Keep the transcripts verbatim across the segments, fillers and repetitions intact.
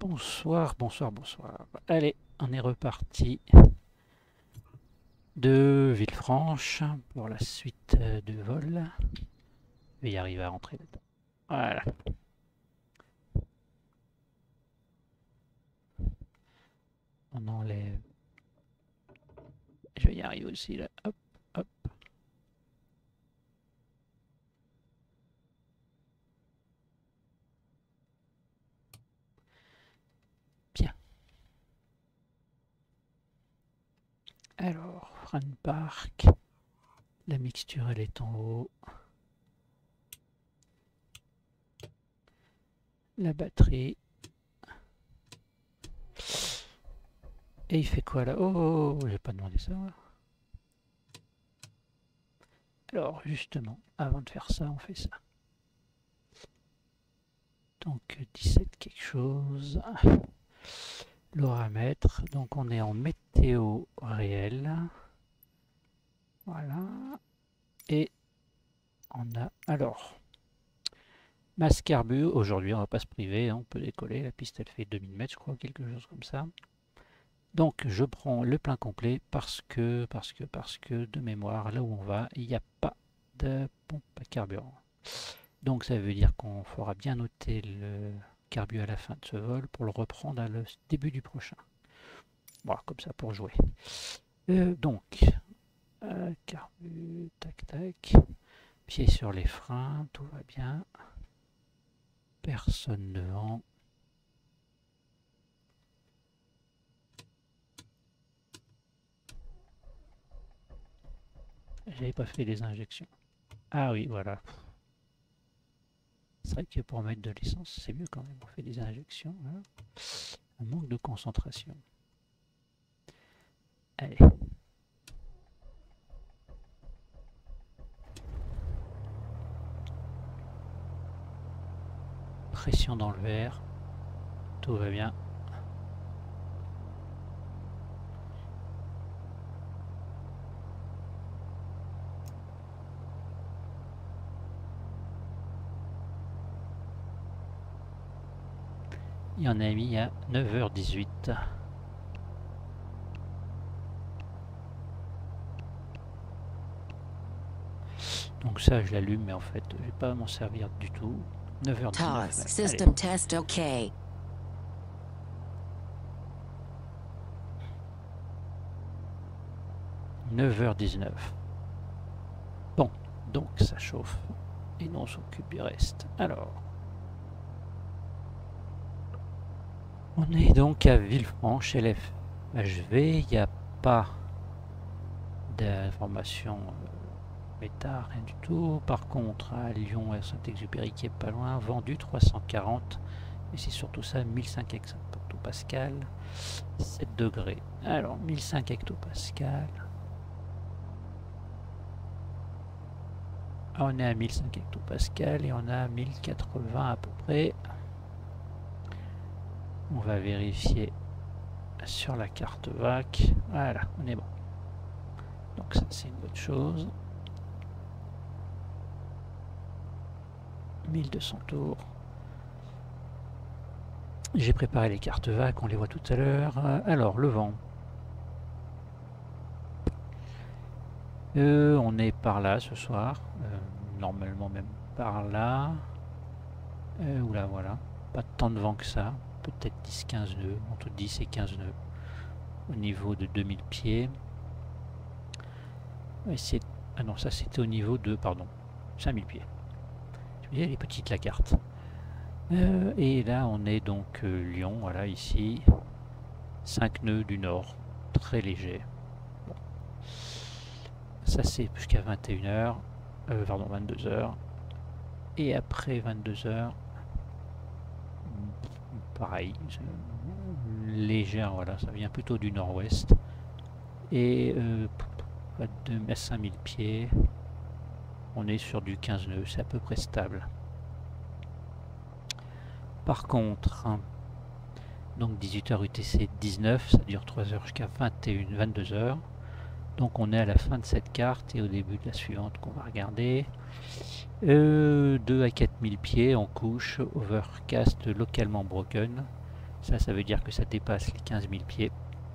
Bonsoir, bonsoir, bonsoir. Allez, on est reparti de Villefranche pour la suite de vol. Je vais y arriver à rentrer dedans. Voilà. On enlève. Je vais y arriver aussi là. Hop, hop. Bien. Alors, Fran Park. La mixture, elle est en haut. La batterie. Et il fait quoi là? Oh, j'ai pas demandé ça. Alors, justement, avant de faire ça, on fait ça. Donc, dix-sept quelque chose. L'oramètre. Donc, on est en météo réel. Voilà. Et on a alors masse carbu. Aujourd'hui, on va pas se priver, hein, on peut décoller. La piste, elle fait deux mille mètres, je crois, quelque chose comme ça. Donc, je prends le plein complet parce que, parce que, parce que, de mémoire, là où on va, il n'y a pas de pompe à carburant. Donc, ça veut dire qu'on fera bien noter le carbu à la fin de ce vol pour le reprendre à le début du prochain. Voilà, comme ça pour jouer. Euh, donc, euh, carbu, tac, tac. Pied sur les freins, tout va bien. Personne devant. J'avais pas fait les injections. Ah oui, voilà. C'est vrai que pour mettre de l'essence, c'est mieux quand même. On fait des injections. Hein. Un manque de concentration. Allez. Pression dans le verre. Tout va bien. Il y en a mis à neuf heures dix-huit. Donc ça, je l'allume, mais en fait, je vais pas m'en servir du tout. neuf heures dix-neuf. System test OK. neuf heures dix-neuf. Bon, donc ça chauffe. Et nous on s'occupe du reste. Alors. On est donc à Villefranche, L F H V. Il n'y a pas d'information méta, rien du tout. Par contre, à Lyon, à Saint-Exupéry qui est pas loin, vendu trois cent quarante. Et c'est surtout ça, mille cinq hectopascal, sept degrés. Alors, mille cinq hectopascal. On est à mille cinq hectopascal et on a mille quatre-vingts à peu près. On va vérifier sur la carte V A C. Voilà, on est bon. Donc ça, c'est une bonne chose. mille deux cents tours. J'ai préparé les cartes V A C, on les voit tout à l'heure. Alors, le vent. Euh, on est par là ce soir. Euh, normalement même par là. Euh, oula, voilà. Pas tant de vent que ça. Peut-être dix quinze nœuds. Entre dix et quinze nœuds. Au niveau de deux mille pieds. Ouais, ah non, ça c'était au niveau de, pardon, cinq mille pieds. Je me disais, elle est petite la carte. Euh, et là, on est donc euh, Lyon, voilà, ici. cinq nœuds du nord. Très léger. Bon. Ça c'est jusqu'à vingt et une heures. Euh, pardon, vingt-deux heures. Et après vingt-deux heures, pareil. Légère, voilà, ça vient plutôt du nord-ouest. Et euh, à cinq mille pieds, on est sur du quinze nœuds, c'est à peu près stable. Par contre, donc dix-huit heures U T C dix-neuf, ça dure trois heures jusqu'à vingt et une, vingt-deux heures. Donc on est à la fin de cette carte et au début de la suivante qu'on va regarder. Euh, deux à quatre mille pieds en couche, overcast localement broken. Ça, ça veut dire que ça dépasse les quinze mille pieds.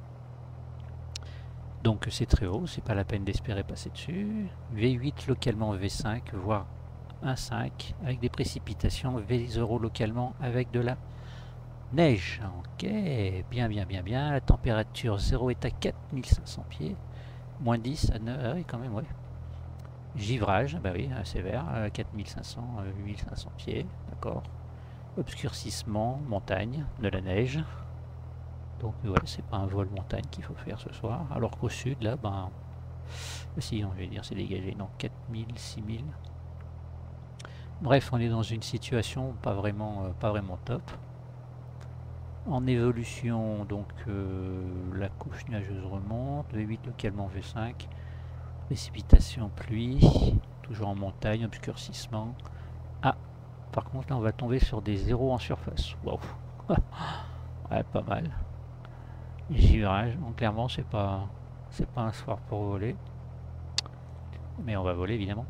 Donc c'est très haut, c'est pas la peine d'espérer passer dessus. V huit localement V cinq, voire un cinq, avec des précipitations. V zéro localement avec de la neige. Ok, bien, bien, bien, bien. La température zéro est à quatre mille cinq cents pieds. Moins dix à neuf, ah oui, quand même, ouais. Givrage, bah oui, sévère, à quatre mille cinq cents, huit mille cinq cents pieds, d'accord. Obscurcissement, montagne, de la neige. Donc ouais, c'est pas un vol montagne qu'il faut faire ce soir. Alors qu'au sud, là, ben... si, on va dire, c'est dégagé. Non, quatre mille, six mille. Bref, on est dans une situation pas vraiment, euh, pas vraiment top. En évolution, donc euh, la couche nuageuse remonte. V huit localement V cinq. Précipitation, pluie. Toujours en montagne, obscurcissement. Ah, par contre, là, on va tomber sur des zéros en surface. Waouh. Ouais, pas mal. Givrage, donc clairement c'est pas c'est pas un soir pour voler, mais on va voler évidemment,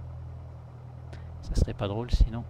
ça serait pas drôle sinon.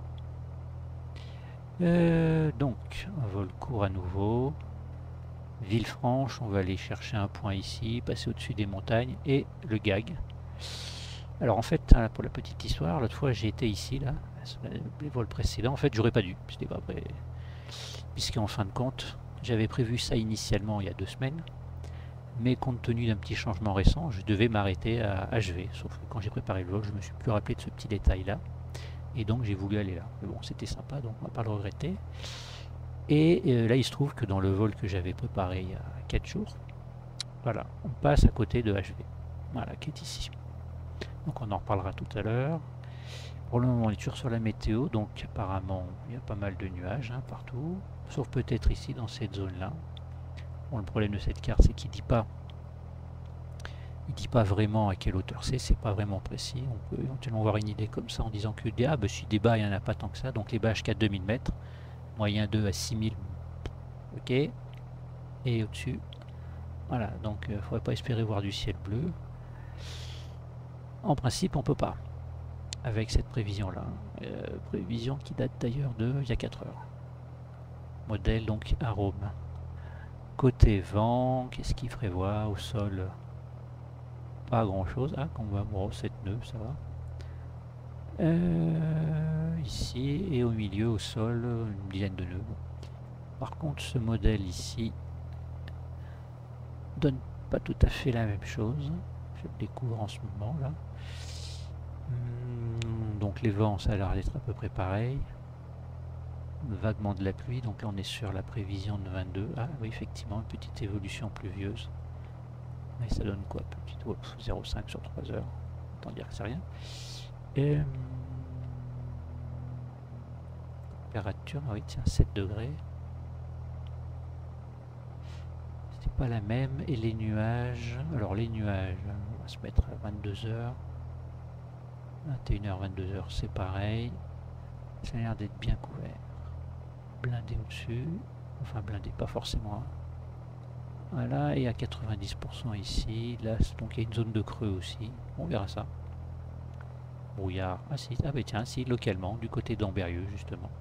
Euh, donc un vol court à nouveau, Villefranche, on va aller chercher un point ici, passer au-dessus des montagnes et le gag. Alors en fait, pour la petite histoire, l'autre fois j'ai été ici là, les vols précédents, en fait j'aurais pas dû, c'était pas vrai, puisqu'en fin de compte j'avais prévu ça initialement il y a deux semaines. Mais compte tenu d'un petit changement récent, je devais m'arrêter à H V. Sauf que quand j'ai préparé le vol, je me suis plus rappelé de ce petit détail-là. Et donc j'ai voulu aller là. Mais bon, c'était sympa, donc on va pas le regretter. Et euh, là, il se trouve que dans le vol que j'avais préparé il y a quatre jours, voilà, on passe à côté de H V. Voilà, qui est ici. Donc on en reparlera tout à l'heure. Pour le moment, on est toujours sur la météo, donc apparemment, il y a pas mal de nuages hein, partout. Sauf peut-être ici, dans cette zone-là. Bon, le problème de cette carte, c'est qu'il ne dit pas il dit pas vraiment à quelle hauteur c'est, c'est pas vraiment précis. On peut éventuellement avoir une idée comme ça en disant que ah, bah, si des bas, il n'y en a pas tant que ça. Donc les bas jusqu'à deux mille mètres, moyen deux à six mille. Ok. Et au-dessus, voilà. Donc il ne faudrait pas espérer voir du ciel bleu. En principe, on peut pas. Avec cette prévision-là. Euh, prévision qui date d'ailleurs de il y a quatre heures. Modèle donc arôme. Côté vent, qu'est-ce qu'il prévoit au sol? Pas grand chose. Ah, qu'on va bon, sept nœuds, ça va. Euh, ici et au milieu, au sol, une dizaine de nœuds. Par contre, ce modèle ici donne pas tout à fait la même chose. Je le découvre en ce moment là. Hum, donc les vents, ça a l'air d'être à peu près pareil. Vaguement de la pluie, donc là on est sur la prévision de vingt-deux. Ah oui, effectivement, une petite évolution pluvieuse. Mais ça donne quoi? zéro virgule cinq sur trois heures. Autant dire que c'est rien. Et, hum, température, ah oui, tiens, sept degrés. C'est pas la même. Et les nuages, alors les nuages, on va se mettre à vingt-deux heures. vingt et une heures, vingt-deux heures, c'est pareil. Ça a l'air d'être bien couvert. Blindé au-dessus. Enfin, blindé, pas forcément. Voilà, et à quatre-vingt-dix pour cent ici. Là, donc il y a une zone de creux aussi. On verra ça. Brouillard. Ah, si, ah, bah tiens, si, localement, du côté d'Amberieux, justement.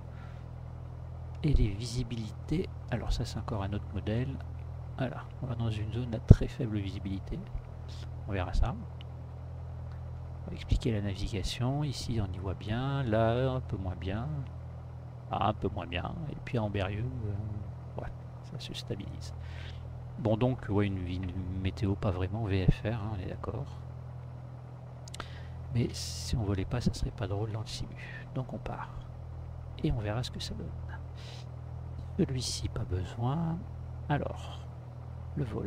Et les visibilités. Alors, ça, c'est encore un autre modèle. Voilà, on va dans une zone à très faible visibilité. On verra ça. On va expliquer la navigation. Ici, on y voit bien. Là, un peu moins bien. Ah, un peu moins bien. Et puis, à Amberieux, euh, ouais, ça se stabilise. Bon, donc, ouais, une, une météo pas vraiment V F R, hein, on est d'accord. Mais si on volait pas, ça serait pas drôle dans le simu. Donc, on part. Et on verra ce que ça donne. Celui-ci, pas besoin. Alors, le vol.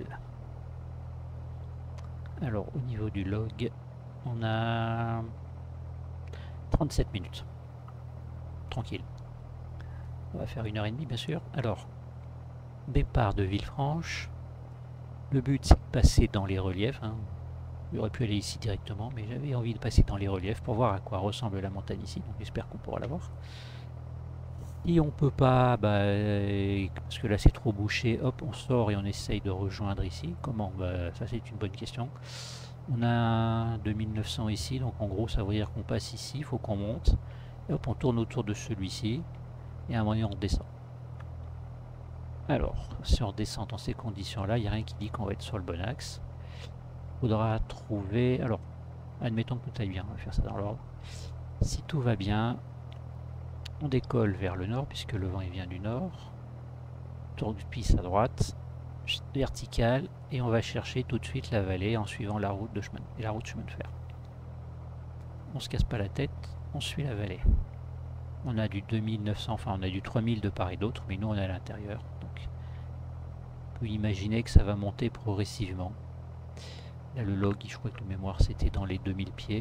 Alors, au niveau du log, on a trente-sept minutes. Tranquille. On va faire une heure et demie, bien sûr. Alors, départ de Villefranche. Le but, c'est de passer dans les reliefs. Hein. J'aurais pu aller ici directement, mais j'avais envie de passer dans les reliefs pour voir à quoi ressemble la montagne ici. Donc, j'espère qu'on pourra la voir. Si on peut pas, bah, parce que là c'est trop bouché, hop, on sort et on essaye de rejoindre ici. Comment? Bah, ça c'est une bonne question. On a deux mille neuf cents ici, donc en gros ça veut dire qu'on passe ici, il faut qu'on monte. Et hop, on tourne autour de celui-ci, et à un moment donné on descend. Alors, si on descend dans ces conditions-là, il n'y a rien qui dit qu'on va être sur le bon axe. Il faudra trouver... Alors, admettons que tout aille bien, on va faire ça dans l'ordre. Si tout va bien, on décolle vers le nord, puisque le vent il vient du nord. Tour du piste à droite, verticale, et on va chercher tout de suite la vallée en suivant la route de chemin, et la route chemin de fer. On se casse pas la tête, on suit la vallée. On a du deux mille neuf cents, enfin on a du trois mille de part et d'autre, mais nous on est à l'intérieur. Donc on peut imaginer que ça va monter progressivement. Là le log, je crois que le mémoire c'était dans les deux mille pieds.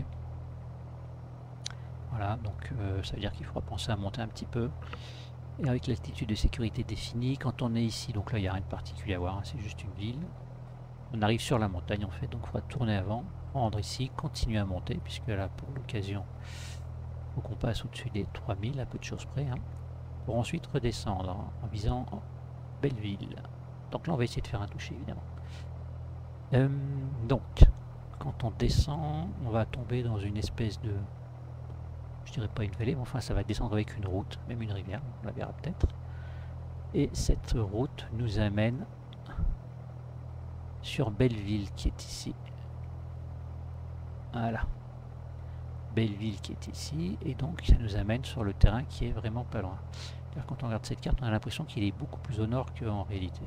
Voilà, donc euh, ça veut dire qu'il faudra penser à monter un petit peu. Et avec l'altitude de sécurité définie, quand on est ici, donc là il n'y a rien de particulier à voir, hein, c'est juste une ville. On arrive sur la montagne en fait, donc il faudra tourner avant, rendre ici, continuer à monter, puisque là pour l'occasion, il faut qu'on passe au-dessus des trois mille, à peu de choses près, hein, pour ensuite redescendre hein, en visant Belleville. Donc là on va essayer de faire un toucher évidemment. Euh, donc, quand on descend, on va tomber dans une espèce de... Je dirais pas une vallée, mais enfin ça va descendre avec une route, même une rivière, on la verra peut-être. Et cette route nous amène sur Belleville qui est ici. Voilà. Belleville qui est ici, et donc ça nous amène sur le terrain qui est vraiment pas loin. Quand on regarde cette carte, on a l'impression qu'il est beaucoup plus au nord qu'en réalité.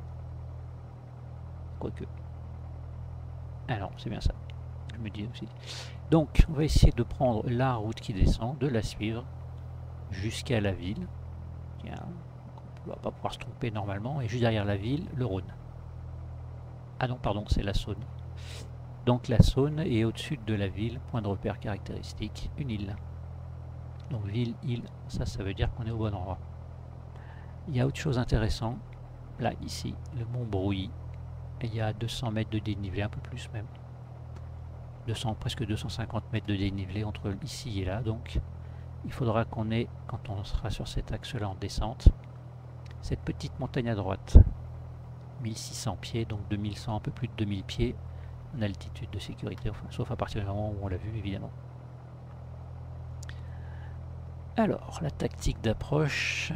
Quoique. Ah non, c'est bien ça. Je me dis aussi. Donc, on va essayer de prendre la route qui descend, de la suivre jusqu'à la ville. Tiens, on ne va pas pouvoir se tromper normalement. Et juste derrière la ville, le Rhône. Ah non, pardon, c'est la Saône. Donc la Saône est au-dessus de la ville, point de repère caractéristique, une île. Donc ville, île, ça, ça veut dire qu'on est au bon endroit. Il y a autre chose intéressante, là, ici, le mont Brouilly. Et il y a deux cents mètres de dénivelé, un peu plus même. deux cents, presque deux cent cinquante mètres de dénivelé entre ici et là, donc il faudra qu'on ait, quand on sera sur cet axe-là en descente, cette petite montagne à droite, mille six cents pieds, donc deux mille cent, un peu plus de deux mille pieds en altitude de sécurité, enfin, sauf à partir du moment où on l'a vu évidemment. Alors, la tactique d'approche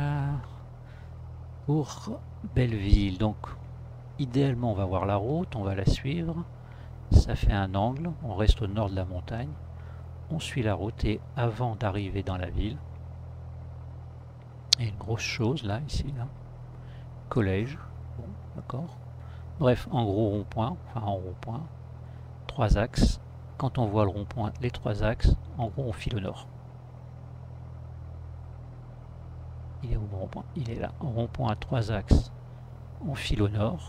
pour Belleville, donc idéalement on va voir la route, on va la suivre, ça fait un angle, on reste au nord de la montagne, on suit la route et avant d'arriver dans la ville, il y a une grosse chose là, ici, là, collège, bon, d'accord. Bref, en gros rond-point, enfin en rond-point, trois axes. Quand on voit le rond-point, les trois axes, en gros on file au nord. Il est où mon rond-point? Il est là. En rond-point à trois axes, on file au nord.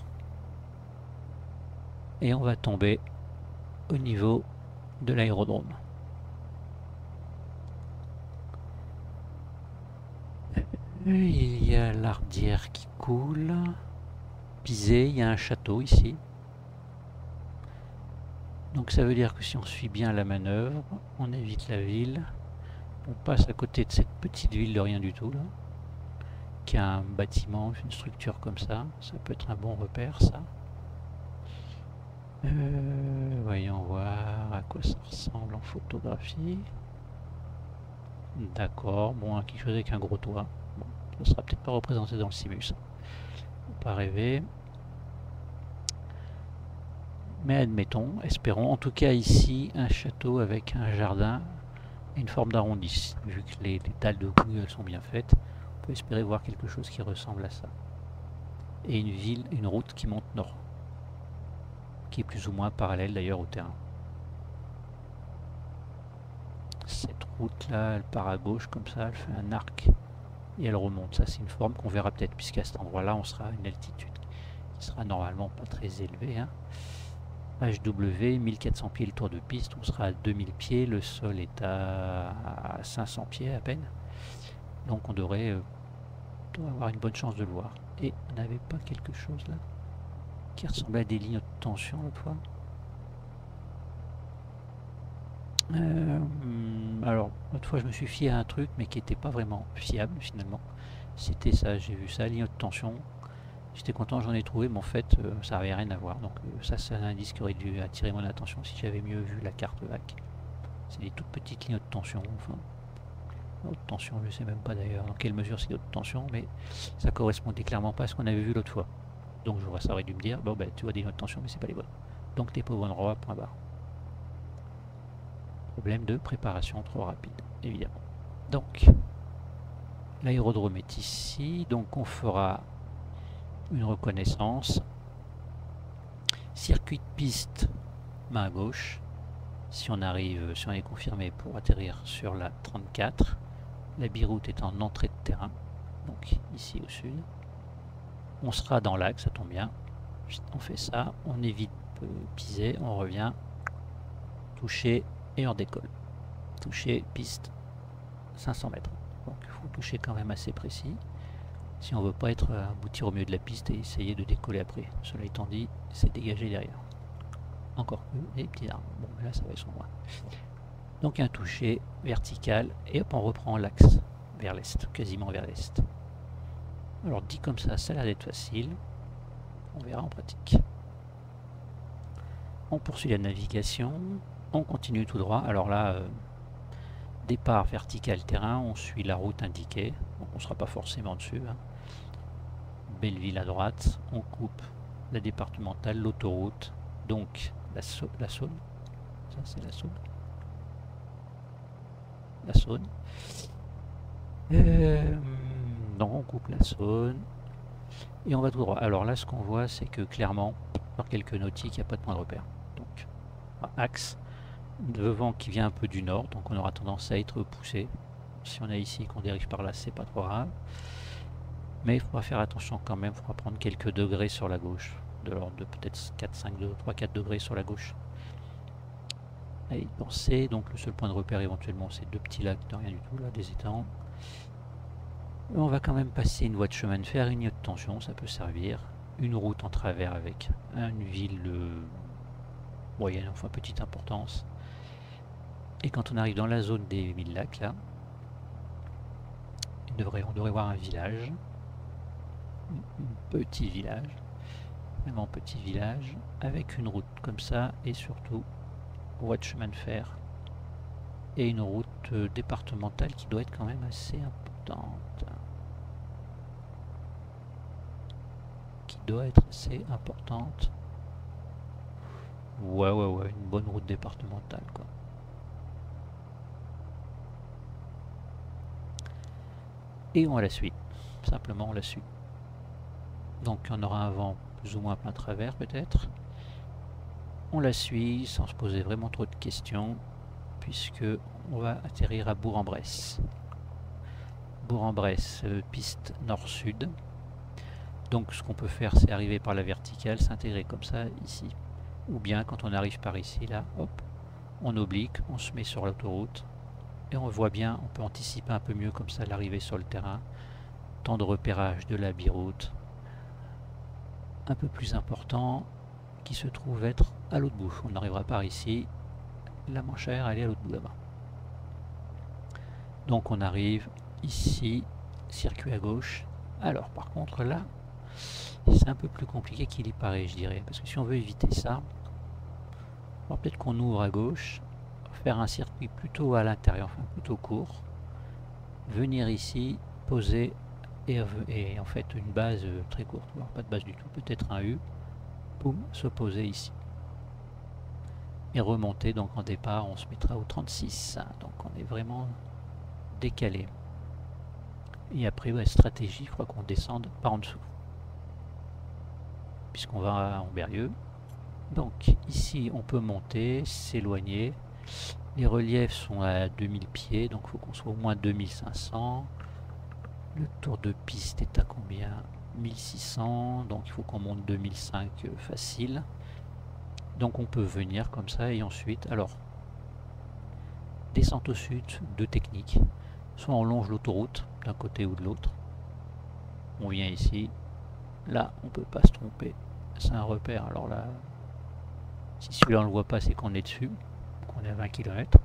Et on va tomber au niveau de l'aérodrome. Il y a l'Ardière qui coule. Pisé, il y a un château ici. Donc ça veut dire que si on suit bien la manœuvre, on évite la ville. On passe à côté de cette petite ville de rien du tout là, qui a un bâtiment, une structure comme ça. Ça peut être un bon repère ça. Euh, voyons voir à quoi ça ressemble en photographie. D'accord, bon, quelque chose avec un gros toit. Bon, ça sera peut-être pas représenté dans le simus. Faut pas rêver. Mais admettons, espérons. En tout cas ici, un château avec un jardin et une forme d'arrondi. Vu que les, les dalles de Google sont bien faites, on peut espérer voir quelque chose qui ressemble à ça. Et une ville, une route qui monte nord. Qui est plus ou moins parallèle d'ailleurs au terrain. Cette route là, elle part à gauche comme ça, elle fait un arc et elle remonte. Ça c'est une forme qu'on verra peut-être puisqu'à cet endroit là on sera à une altitude qui sera normalement pas très élevée. Hein. H W, mille quatre cents pieds le tour de piste, on sera à deux mille pieds, le sol est à cinq cents pieds à peine. Donc on devrait, euh, devrait avoir une bonne chance de le voir. Et on n'avait pas quelque chose là qui ressemblait à des lignes de tension l'autre fois. Euh, alors, l'autre fois je me suis fié à un truc mais qui n'était pas vraiment fiable finalement. C'était ça, j'ai vu ça, ligne de tension. J'étais content, j'en ai trouvé, mais en fait euh, ça n'avait rien à voir. Donc euh, ça c'est un indice qui aurait dû attirer mon attention si j'avais mieux vu la carte H A C. C'est des toutes petites lignes de tension, enfin. Haute tension, je sais même pas d'ailleurs dans quelle mesure c'est haute tension, mais ça correspondait clairement pas à ce qu'on avait vu l'autre fois. Donc j'aurais ça aurait dû me dire, bon ben tu vois des hautes tensions mais c'est pas les bonnes. Donc t'es pas au bon endroit, point barre. Problème de préparation trop rapide, évidemment. Donc l'aérodrome est ici, donc on fera une reconnaissance. Circuit de piste, main à gauche. Si on arrive, si on est confirmé pour atterrir sur la trente-quatre, la biroute est en entrée de terrain, donc ici au sud. On sera dans l'axe, ça tombe bien. On fait ça, on évite de piser, on revient, toucher et on décolle. Toucher, piste, cinq cents mètres. Donc il faut toucher quand même assez précis. Si on veut pas être aboutir au milieu de la piste et essayer de décoller après. Cela étant dit, c'est dégagé derrière. Encore que des petits arbres. Bon, là ça va être son moins. Donc un toucher vertical et hop on reprend l'axe vers l'est, quasiment vers l'est. Alors dit comme ça, ça a l'air d'être facile. On verra en pratique. On poursuit la navigation. On continue tout droit. Alors là, euh, départ vertical terrain, on suit la route indiquée. Donc on ne sera pas forcément dessus. Hein. Belleville à droite. On coupe la départementale, l'autoroute. Donc la, so la Saône. Ça c'est la Saône. La Saône. Euh, donc on coupe la Saône. Et on va tout droit. Alors là, ce qu'on voit, c'est que clairement, par quelques nautiques, il n'y a pas de point de repère. Donc, axe de vent qui vient un peu du nord, donc on aura tendance à être poussé. Si on est ici et qu'on dérive par là, c'est pas trop grave. Mais il faudra faire attention quand même, il faudra prendre quelques degrés sur la gauche, de l'ordre de peut-être quatre, cinq, trois, quatre degrés sur la gauche. Allez, pensez, donc le seul point de repère éventuellement, c'est deux petits lacs de rien du tout, là, des étangs. On va quand même passer une voie de chemin de fer, une ligne de tension, ça peut servir. Une route en travers avec une ville euh, moyenne, enfin petite importance. Et quand on arrive dans la zone des mille lacs, là, il devrait, on devrait voir un village. Un petit village. Vraiment petit village. Avec une route comme ça et surtout voie de chemin de fer. Et une route euh, départementale qui doit être quand même assez importante. Qui doit être assez importante. Ouais, ouais, ouais, une bonne route départementale, quoi. Et on la suit. Simplement, on la suit. Donc, on aura un vent plus ou moins plein travers, peut-être. On la suit sans se poser vraiment trop de questions, puisque on va atterrir à Bourg-en-Bresse. Bourg-en-Bresse, euh, piste nord-sud. Donc, ce qu'on peut faire, c'est arriver par la verticale, s'intégrer comme ça, ici. Ou bien, quand on arrive par ici, là, hop, on oblique, on se met sur l'autoroute. Et on voit bien, on peut anticiper un peu mieux comme ça l'arrivée sur le terrain. Temps de repérage de la biroute un peu plus important qui se trouve être à l'autre bout. On n'arrivera pas ici. La manchère, elle est à l'autre bout là-bas. Donc on arrive ici, circuit à gauche. Alors par contre là, c'est un peu plus compliqué qu'il y paraît, je dirais. Parce que si on veut éviter ça, peut-être qu'on ouvre à gauche, faire un circuit plutôt à l'intérieur, enfin plutôt court, venir ici, poser et, et en fait une base très courte, alors pas de base du tout, peut-être un U, boum, se poser ici. Et remonter, donc en départ on se mettra au trente-six, donc on est vraiment décalé. Et après, ouais, stratégie, il faudra qu'on descende par en dessous, puisqu'on va en Berlieux. Donc ici on peut monter, s'éloigner. Les reliefs sont à deux mille pieds, donc il faut qu'on soit au moins deux mille cinq cents. Le tour de piste est à combien? mille six cents, donc il faut qu'on monte deux mille cinq euh, facile. Donc on peut venir comme ça et ensuite, alors, descente au sud, deux techniques. Soit on longe l'autoroute d'un côté ou de l'autre. On vient ici. Là, on peut pas se tromper. C'est un repère. Alors là, si celui-là on le voit pas, c'est qu'on est dessus. On est à vingt kilomètres.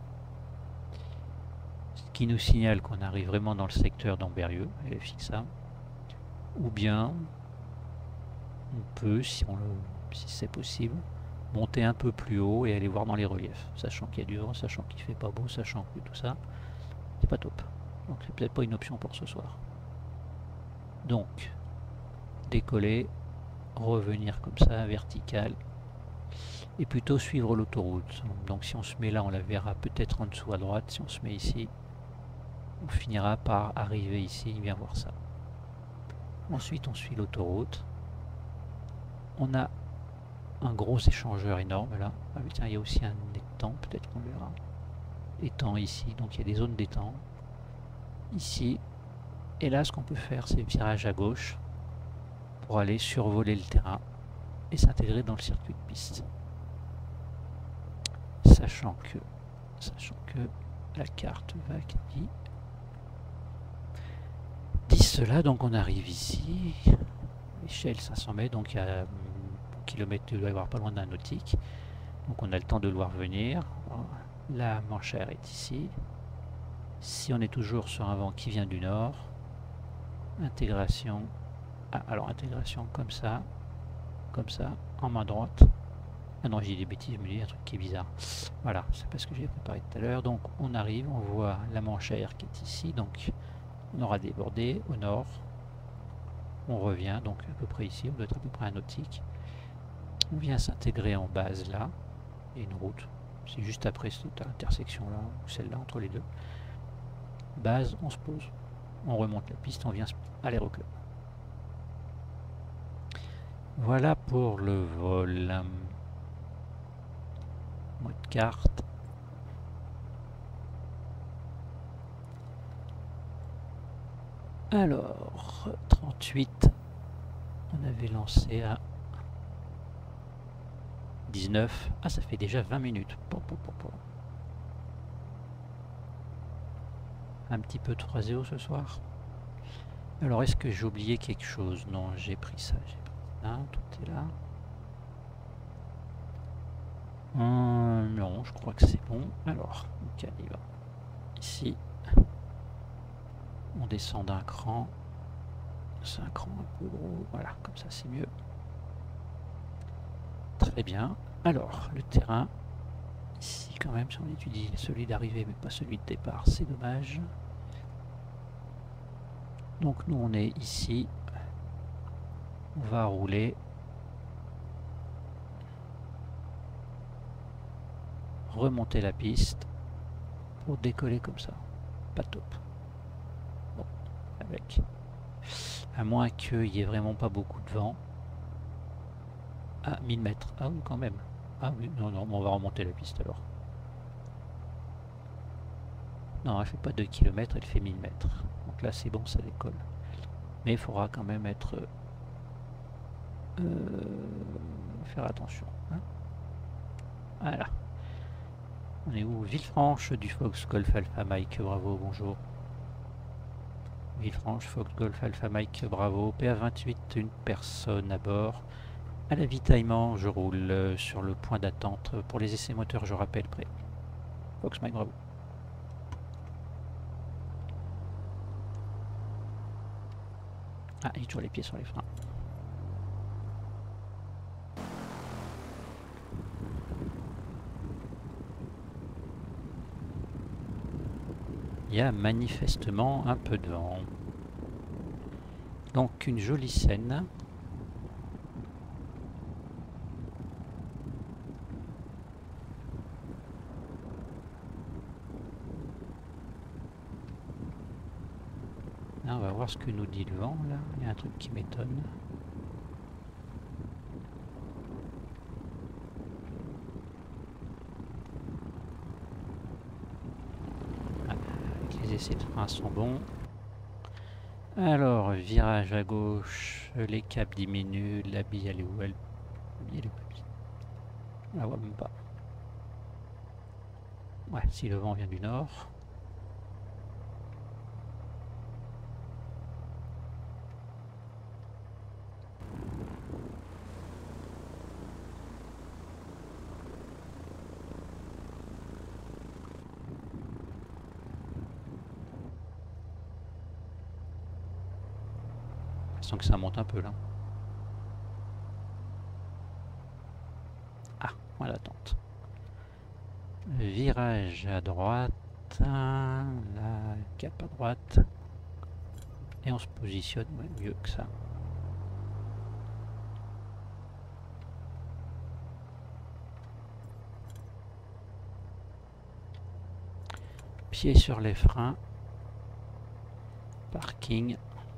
Ce qui nous signale qu'on arrive vraiment dans le secteur d'Amberieu, et fixe ça. Ou bien, on peut, si, on le, si c'est possible, monter un peu plus haut et aller voir dans les reliefs. Sachant qu'il y a du vent, sachant qu'il fait pas beau, sachant que tout ça, c'est pas top. Donc c'est peut-être pas une option pour ce soir. Donc, décoller, revenir comme ça, vertical, et plutôt suivre l'autoroute. Donc si on se met là, on la verra peut-être en dessous à droite. Si on se met ici, on finira par arriver ici, bien voir ça. Ensuite, on suit l'autoroute. On a un gros échangeur énorme là. Ah oui, tiens, il y a aussi un étang, peut-être qu'on verra. Étang ici, donc il y a des zones d'étang. Ici. Et là, ce qu'on peut faire, c'est virage à gauche pour aller survoler le terrain et s'intégrer dans le circuit de piste. Sachant que, sachant que la carte va dit dit cela, donc on arrive ici. Échelle cinq cents mètres, donc il y a kilomètre, il doit y avoir pas loin d'un nautique. Donc on a le temps de le voir venir. La Manchère est ici. Si on est toujours sur un vent qui vient du nord, intégration. Ah, alors intégration comme ça, comme ça, en main droite. Ah non, j'ai des bêtises, je me dis un truc qui est bizarre. Voilà, c'est parce que j'ai préparé tout à l'heure. Donc on arrive, on voit la Manchère qui est ici. Donc on aura débordé au nord. On revient, donc à peu près ici, on doit être à peu près un nautique. On vient s'intégrer en base là. Et une route. C'est juste après cette intersection là, ou celle-là entre les deux. Base, on se pose. On remonte la piste, on vient à l'aéroclub. Voilà pour le vol. Mode carte. Alors, trente-huit. On avait lancé à dix-neuf. Ah, ça fait déjà vingt minutes. Bon, bon, bon, bon. Un petit peu de trois zéro ce soir. Alors, est-ce que j'ai oublié quelque chose? Non, j'ai pris ça. J'ai pris ça. Tout est là. Hum, non, je crois que c'est bon. Alors, ok, il va. Ici, on descend d'un cran. C'est un cran un peu gros. Voilà, comme ça c'est mieux. Très bien. Alors, le terrain. Ici, quand même, si on étudie celui d'arrivée, mais pas celui de départ, c'est dommage. Donc, nous, on est ici. On va rouler. Remonter la piste pour décoller comme ça. Pas top. Bon, avec. À moins qu'il y ait vraiment pas beaucoup de vent. Ah, mille mètres. Ah oui, quand même. Ah oui, non, non, on va remonter la piste alors. Non, elle fait pas deux kilomètres, elle fait mille mètres. Donc là, c'est bon, ça décolle. Mais il faudra quand même être... Euh, faire attention. Hein. Voilà. On est où? Villefranche du Fox Golf Alpha Mike, bravo, bonjour. Villefranche, Fox Golf Alpha Mike, bravo. P A vingt-huit, une personne à bord. À l'avitaillement, je roule sur le point d'attente. Pour les essais moteurs, je rappelle, prêt. Fox Mike, bravo. Ah, il y a toujours les pieds sur les freins. Il y a manifestement un peu de vent. Donc une jolie scène. Là, on va voir ce que nous dit le vent. Là, il y a un truc qui m'étonne. Ah, les essais de frein sont bons. Alors, virage à gauche, les caps diminuent, la bille elle est où? Elle, la bille elle est où? On la voit même pas. Ouais, si le vent vient du nord. Que ça monte un peu là. Ah, point d'attente. Virage à droite. la cap à droite. Et on se positionne ouais, mieux que ça. Pied sur les freins. Parking.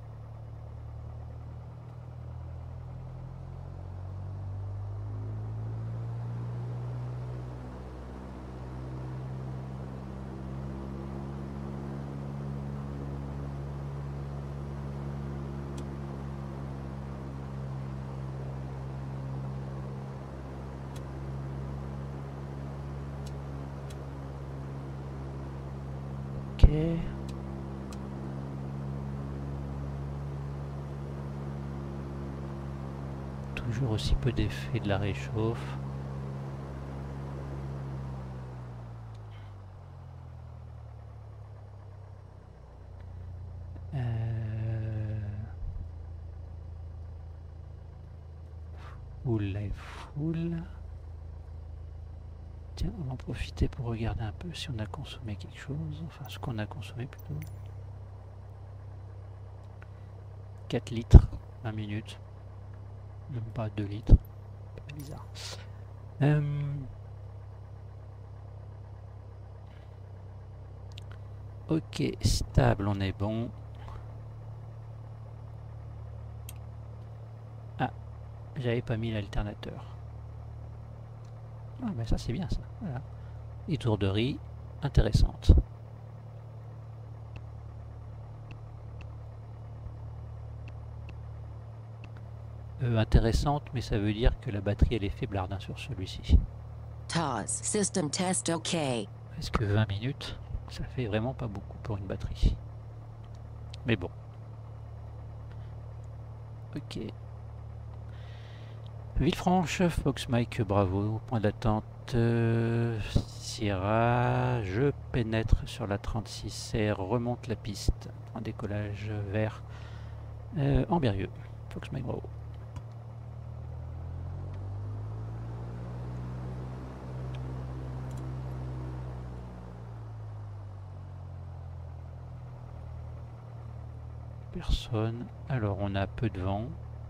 Ok. Toujours aussi peu d'effet de la réchauffe. Euh... Full live full. Tiens, on va en profiter pour regarder un peu si on a consommé quelque chose. Enfin, ce qu'on a consommé plutôt. quatre litres, vingt minutes. Même pas deux litres. C'est bizarre. Euh... Ok, stable, on est bon. Ah, j'avais pas mis l'alternateur. Ah, mais ça c'est bien ça. Voilà. Étourderie intéressante. Euh, intéressante, mais ça veut dire que la batterie elle est faiblarde hein, sur celui-ci. T O S, system test OK. Parce que vingt minutes, ça fait vraiment pas beaucoup pour une batterie. Mais bon. Ok. Villefranche, Fox Mike, bravo. Point d'attente, euh, Sierra. Je pénètre sur la trente-six R, remonte la piste. En décollage vers euh, Ambérieux. Fox Mike, bravo. Personne. Alors on a peu de vent.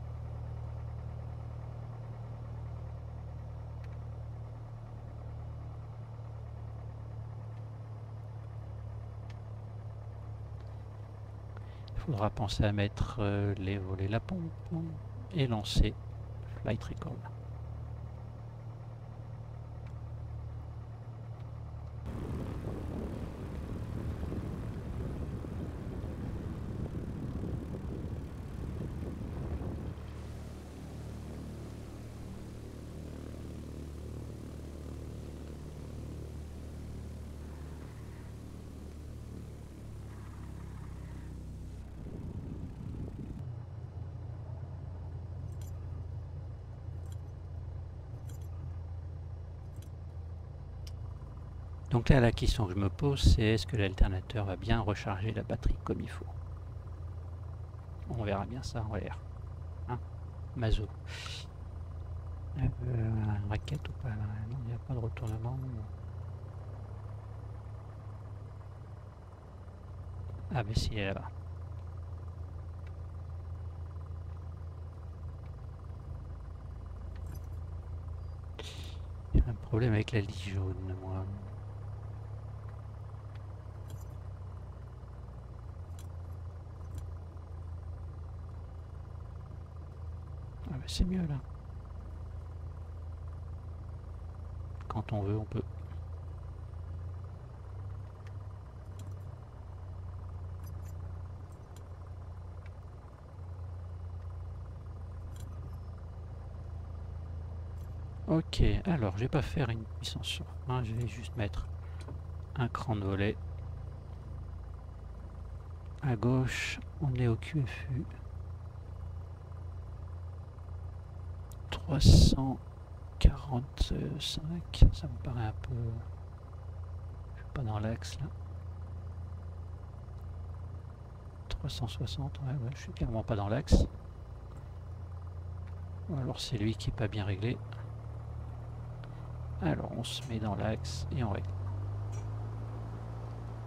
Il faudra penser à mettre euh, les volets la pompe et lancer Flight Record. Donc là, la question que je me pose, c'est est-ce que l'alternateur va bien recharger la batterie comme il faut? On verra bien ça en l'air. Hein, Mazo. Euh, raquette ou pas là? Non, il n'y a pas de retournement. Ah, mais si, elle est là-bas. J'ai un problème avec la lie jaune, moi. Ah, mais c'est mieux là. Quand on veut, on peut. Ok, alors je vais pas faire une puissance sur un, je vais juste mettre un cran de volet. À gauche, on est au Q F U. trois cent quarante-cinq, ça me paraît un peu... Je suis pas dans l'axe là. trois cent soixante, ouais, ouais, je suis clairement pas dans l'axe. Ou alors c'est lui qui est pas bien réglé. Alors on se met dans l'axe et on règle.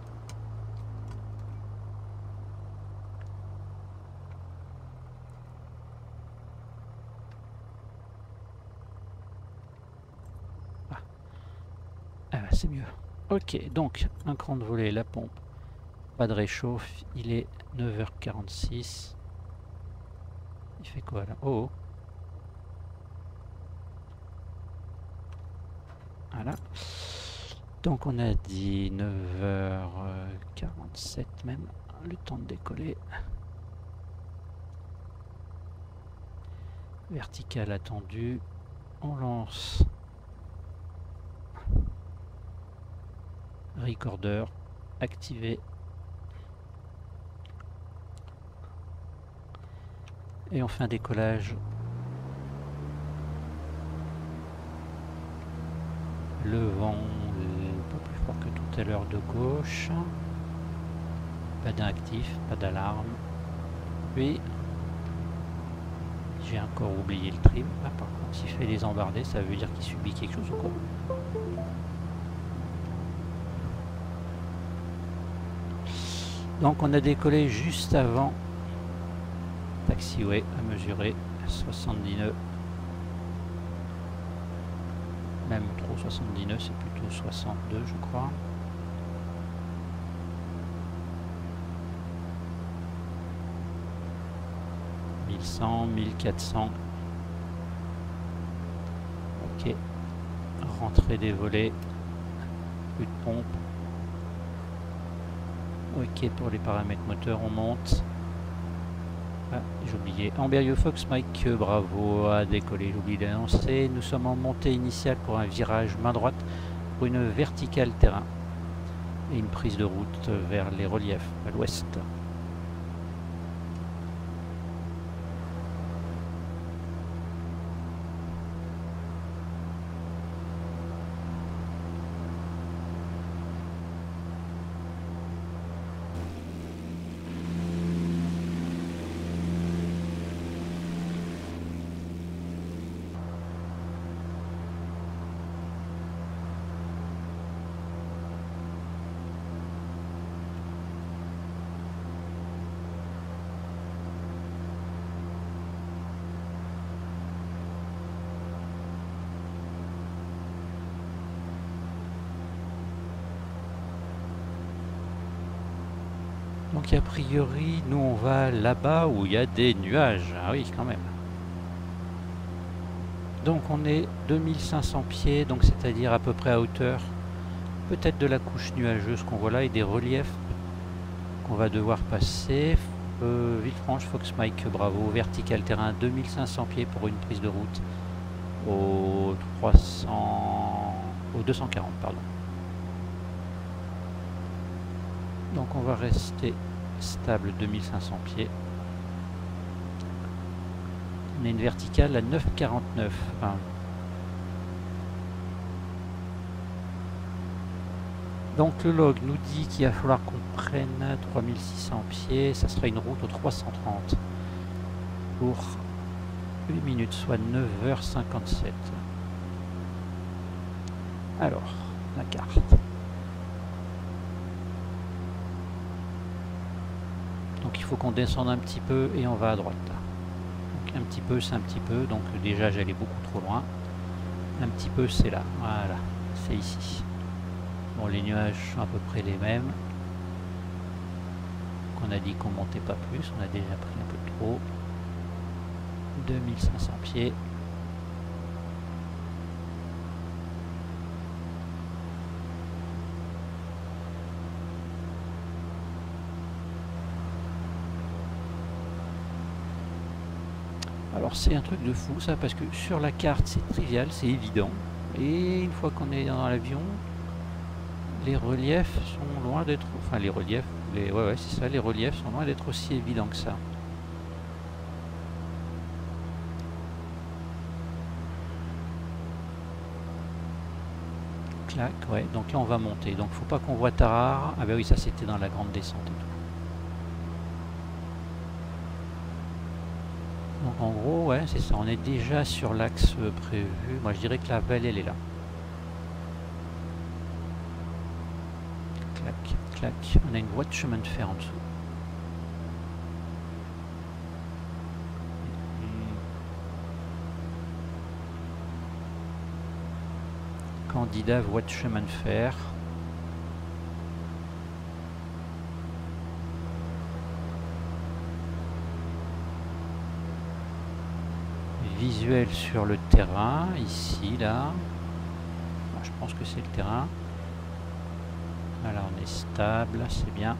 c'est mieux. Ok, donc un cran de volée, la pompe, pas de réchauffe, il est neuf heures quarante-six. Il fait quoi là? Oh, voilà. Donc on a dit neuf heures quarante-sept même, le temps de décoller. Vertical attendu, on lance recorder activé et on fait un décollage. Le vent un peu plus fort que tout à l'heure de gauche. Pas d'inactif, pas d'alarme. Puis j'ai encore oublié le trim. Ah, par contre, s'il fait les embardées, ça veut dire qu'il subit quelque chose ou quoi? Donc on a décollé juste avant taxiway à mesurer soixante-dix nœuds. Même trop soixante-dix nœuds, c'est plutôt soixante-deux je crois. mille cent, mille quatre cents. Ok. Rentrée des volets. Plus de pompe. Ok, pour les paramètres moteurs, on monte. Ah, j'ai oublié. Amberio Fox Mike Bravo a décollé, j'ai oublié d'annoncer. Nous sommes en montée initiale pour un virage main droite pour une verticale terrain et une prise de route vers les reliefs à l'ouest. Donc a priori, nous on va là-bas où il y a des nuages. Ah oui, quand même. Donc on est deux mille cinq cents pieds, donc c'est-à-dire à peu près à hauteur peut-être de la couche nuageuse qu'on voit là et des reliefs qu'on va devoir passer. Euh, Villefranche, Fox Mike Bravo, vertical terrain, deux mille cinq cents pieds pour une prise de route au trois cents, au deux cent quarante, pardon. Donc on va rester stable deux mille cinq cents pieds. On a une verticale à neuf virgule quarante-neuf. Enfin, donc le log nous dit qu'il va falloir qu'on prenne trois mille six cents pieds. Ça sera une route au trois cent trente pour huit minutes, soit neuf heures cinquante-sept. Alors, la carte. Donc il faut qu'on descende un petit peu et on va à droite. Donc un petit peu, c'est un petit peu. Donc déjà j'allais beaucoup trop loin. Un petit peu, c'est là. Voilà, c'est ici. Bon, les nuages sont à peu près les mêmes. On a dit qu'on montait pas plus. On a déjà pris un peu trop. deux mille cinq cents pieds. Alors c'est un truc de fou ça, parce que sur la carte c'est trivial, c'est évident, et une fois qu'on est dans l'avion, les reliefs sont loin d'être, enfin les reliefs, les, ouais ouais c'est ça, les reliefs sont loin d'être aussi évidents que ça. Clac, ouais, donc là on va monter, donc faut pas qu'on voit Tarare, ah bah oui ça c'était dans la grande descente et tout. Donc en gros, ouais, c'est ça, on est déjà sur l'axe prévu. Moi je dirais que la vallée elle est là. Clac, clac. On a une voie de chemin de fer en dessous. Candidat voie de chemin de fer. Visuel sur le terrain, ici, là. Enfin, je pense que c'est le terrain. Voilà, on est stable, c'est bien.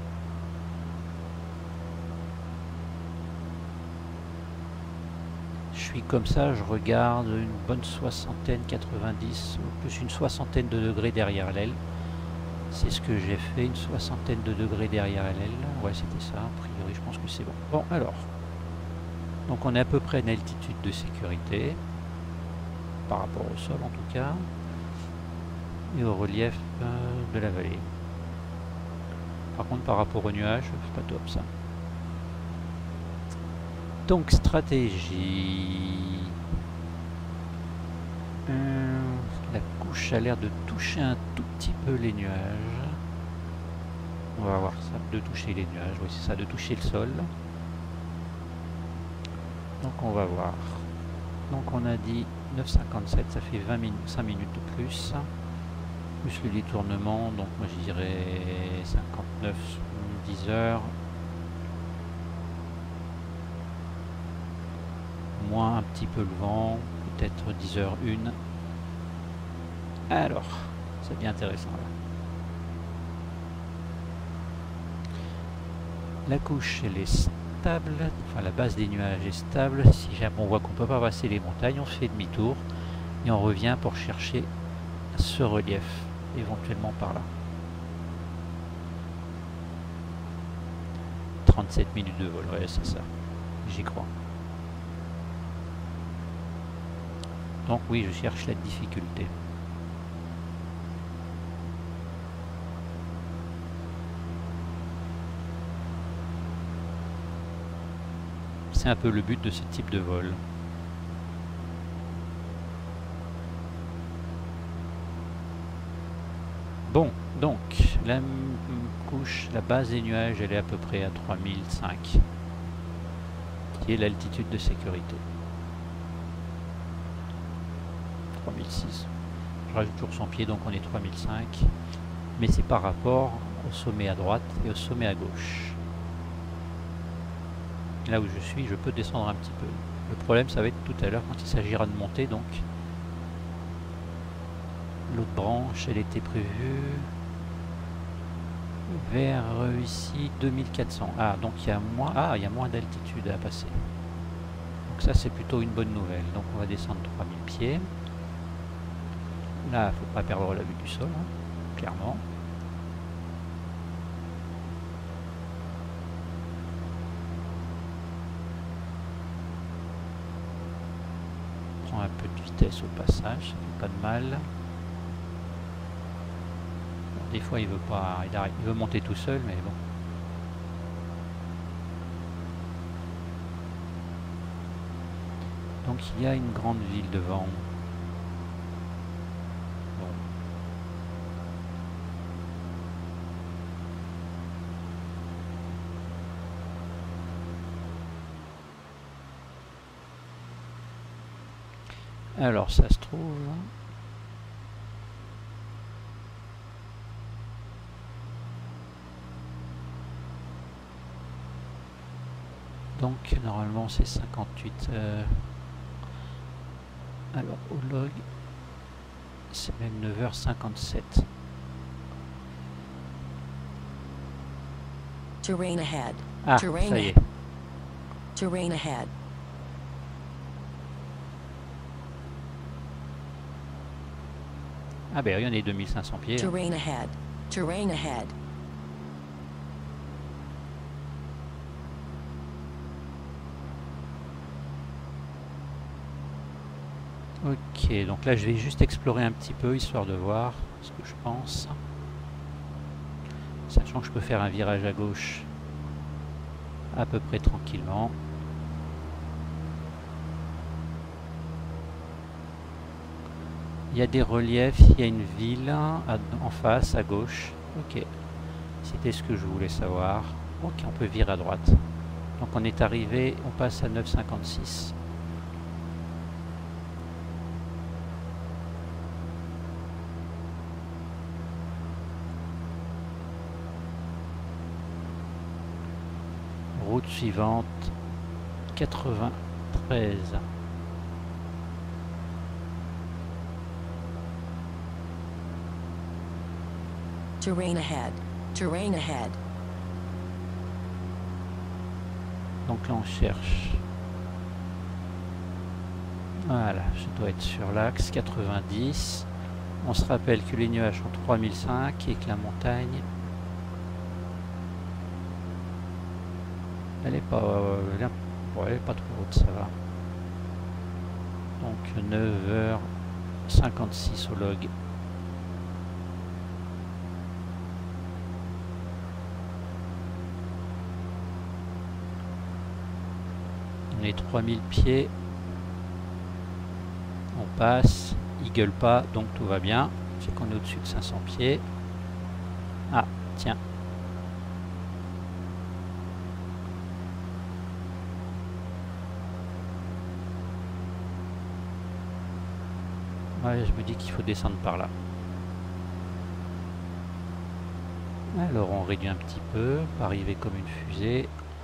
Je suis comme ça, je regarde une bonne soixantaine, quatre-vingt-dix, ou plus une soixantaine de degrés derrière l'aile. C'est ce que j'ai fait, une soixantaine de degrés derrière l'aile. Ouais, c'était ça, a priori, je pense que c'est bon. Bon, alors. Donc on est à peu près à une altitude de sécurité, par rapport au sol en tout cas, et au relief euh, de la vallée. Par contre, par rapport aux nuages, c'est pas top ça. Donc stratégie. Euh, la couche a l'air de toucher un tout petit peu les nuages. On va voir ça, de toucher les nuages, oui c'est ça, de toucher le sol. Donc on va voir. Donc on a dit neuf virgule cinquante-sept, ça fait vingt minutes, cinq minutes de plus. Plus le détournement, donc moi je dirais cinquante-neuf, dix heures. Moins un petit peu le vent, peut-être dix heures une. Alors, c'est bien intéressant là. La couche elle est stable, enfin la base des nuages est stable. Si jamais on voit qu'on ne peut pas passer les montagnes, on fait demi-tour et on revient pour chercher ce relief, éventuellement par là. trente-sept minutes de vol, ouais c'est ça, j'y crois. Donc oui, je cherche la difficulté. C'est un peu le but de ce type de vol. Bon, donc, la couche, la base des nuages, elle est à peu près à trois mille cinq, qui est l'altitude de sécurité. trois mille six. Je rajoute toujours son pied, donc on est trois mille cinq. Mais c'est par rapport au sommet à droite et au sommet à gauche. Là où je suis, je peux descendre un petit peu. Le problème, ça va être tout à l'heure quand il s'agira de monter, donc. L'autre branche, elle était prévue vers euh, ici deux mille quatre cents. Ah, donc il y a moins, ah, il y a moins d'altitude à passer. Donc ça, c'est plutôt une bonne nouvelle. Donc on va descendre trois mille pieds. Là, il ne faut pas perdre la vue du sol, hein, clairement. On prend un peu de vitesse au passage, ça fait pas de mal. Des fois il veut pas, il, arrive, il veut monter tout seul, mais bon. Donc il y a une grande ville devant. Bon. Alors ça se trouve. Donc normalement c'est cinquante-huit. Euh, alors au log, c'est même neuf heures cinquante-sept. Terrain ahead. Ah, Terrain ça y est. Terrain ahead. Ah ben oui, on est deux mille cinq cents pieds. Hein. Terrain ahead. Terrain ahead. Ok, donc là je vais juste explorer un petit peu, histoire de voir ce que je pense. Sachant que je peux faire un virage à gauche à peu près tranquillement. Il y a des reliefs, il y a une ville à, en face, à gauche. Ok, c'était ce que je voulais savoir. Ok, on peut virer à droite. Donc on est arrivé, on passe à neuf virgule cinquante-six. route suivante, quatre-vingt-treize. Terrain ahead. Terrain ahead. Donc là on cherche. Voilà, je dois être sur l'axe quatre-vingt-dix. On se rappelle que les nuages sont trois mille cinq et que la montagne, elle est pas, euh, elle est, bon, elle est pas trop haute, ça va. Donc neuf heures cinquante-six au log. On est trois mille pieds. On passe, il gueule pas, donc tout va bien. C'est qu'on est au-dessus de cinq cents pieds. Ah, tiens. Ouais, je me dis qu'il faut descendre par là. Alors on réduit un petit peu, pas arriver comme une fusée.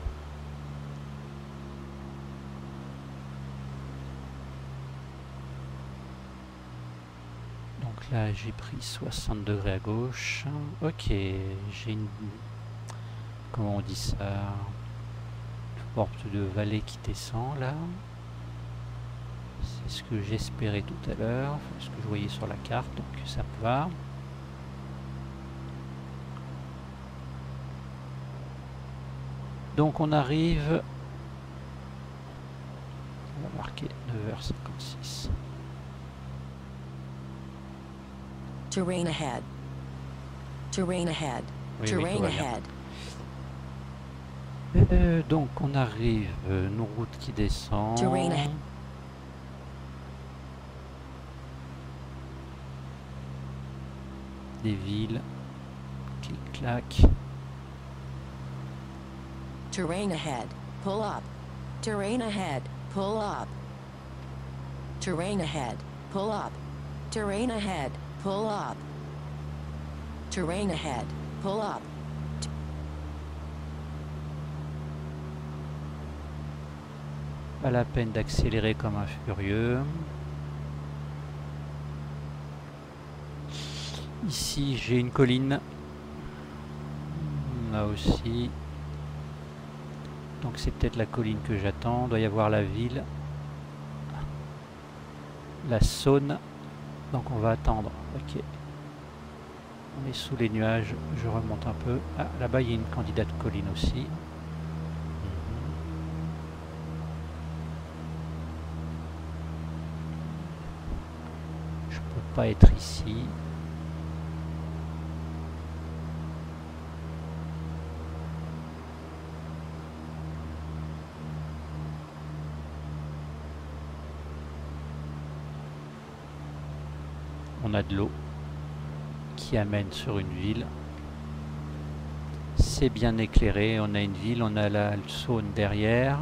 Donc là j'ai pris soixante degrés à gauche. Ok, j'ai une... comment on dit ça? Une porte de vallée qui descend là. C'est ce que j'espérais tout à l'heure, ce que je voyais sur la carte, donc ça me va. Donc on arrive, on va marquer neuf heures cinquante-six. Terrain ahead. Terrain ahead. Oui, Terrain oui, tout va bien. ahead. Euh, donc on arrive, euh, nos routes qui descendent. Terrain ahead. Des villes qui claquent. Terrain ahead. Pull up. Terrain ahead. Pull up. Terrain ahead. Pull up. Terrain ahead. Pull up. Terrain ahead. Pull up. Pas la peine d'accélérer comme un furieux. Ici j'ai une colline. Là aussi. Donc c'est peut-être la colline que j'attends. Il doit y avoir la ville. La Saône. Donc on va attendre. Ok. On est sous les nuages. Je remonte un peu. Ah, là-bas il y a une candidate colline aussi. Je peux pas être ici. On a de l'eau qui amène sur une ville. C'est bien éclairé. On a une ville, on a la Saône derrière.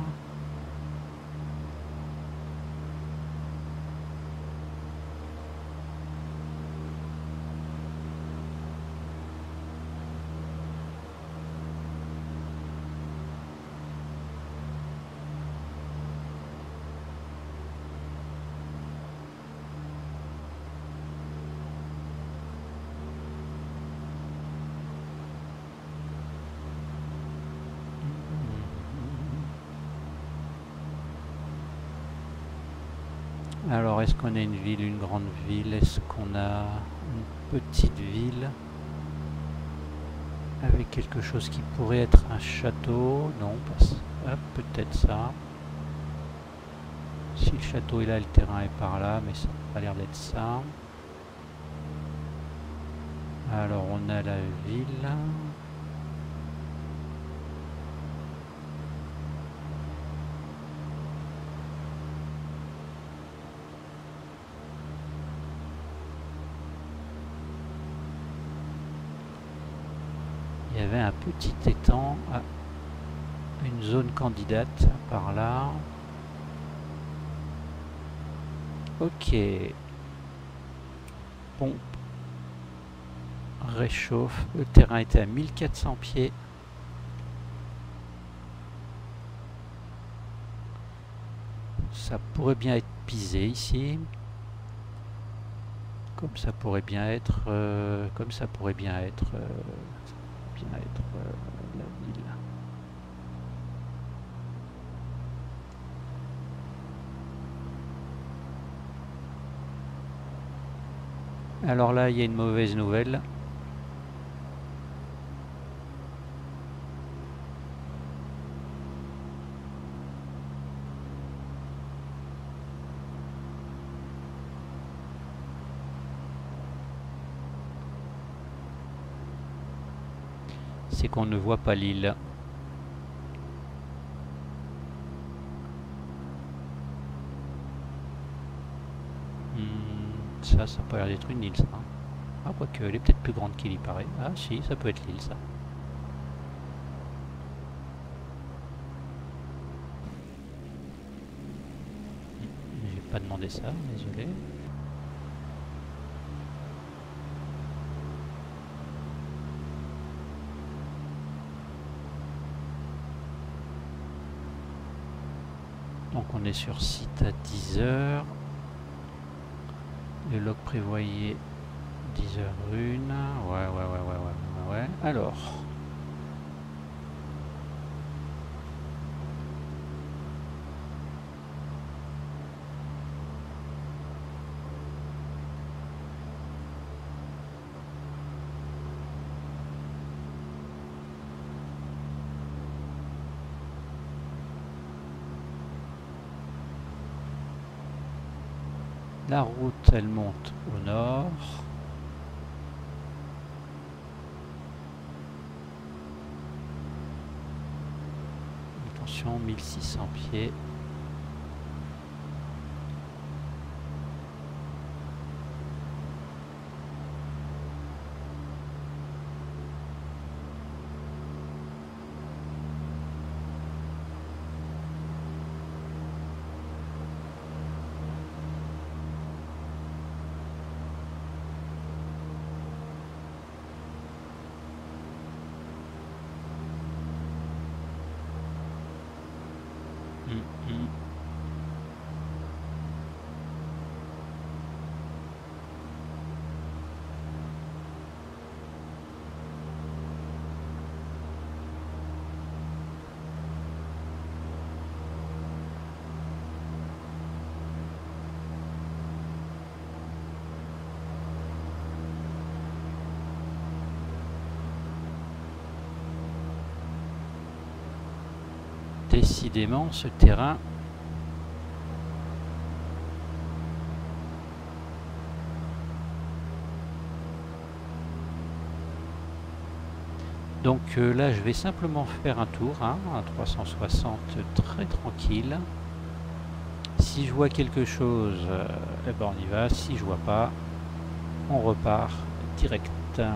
Alors, est-ce qu'on a une ville, une grande ville? Est-ce qu'on a une petite ville avec quelque chose qui pourrait être un château? Non, pas peut-être ça. Si le château est là, le terrain est par là, mais ça n'a pas l'air d'être ça. Alors, on a la ville. Il y avait un petit étang, à une zone candidate par là. Ok. Pompe. Réchauffe. Le terrain était à mille quatre cents pieds. ça pourrait bien être Pisé ici. Comme ça pourrait bien être... Euh, comme ça pourrait bien être... Euh, bien être euh, la ville. Alors là, il y a une mauvaise nouvelle. C'est qu'on ne voit pas l'île. Hmm, ça, ça n'a pas l'air d'être une île, ça. Ah, quoique, elle est peut-être plus grande qu'il y paraît. Ah, si, ça peut être l'île, ça. J'ai pas demandé ça, désolé. Donc on est sur site à dix heures. Le log prévoyait dix heures une. Ouais, ouais, ouais, ouais, ouais, ouais. Alors. La route, elle monte au nord. Attention, mille six cents pieds. Décidément, ce terrain donc euh, là je vais simplement faire un tour hein, à trois cent soixante très tranquille. Si je vois quelque chose, euh, eh ben on y va. Si je vois pas, on repart direct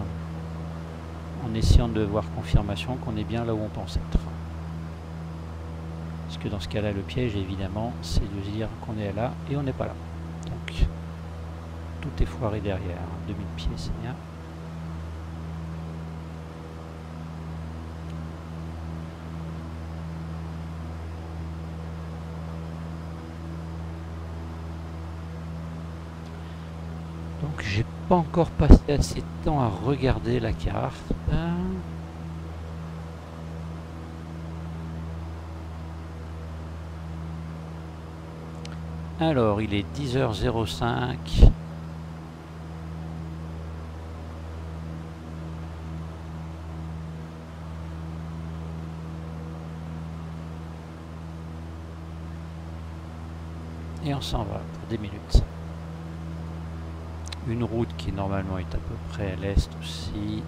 en essayant de voir confirmation qu'on est bien là où on pense être. Parce que dans ce cas-là, le piège, évidemment, c'est de dire qu'on est là et on n'est pas là. Donc, tout est foiré derrière. deux mille pieds, c'est bien. Donc, j'ai pas encore passé assez de temps à regarder la carte. Alors, il est dix heures zéro cinq. Et on s'en va pour des minutes. Une route qui normalement est à peu près à l'est aussi.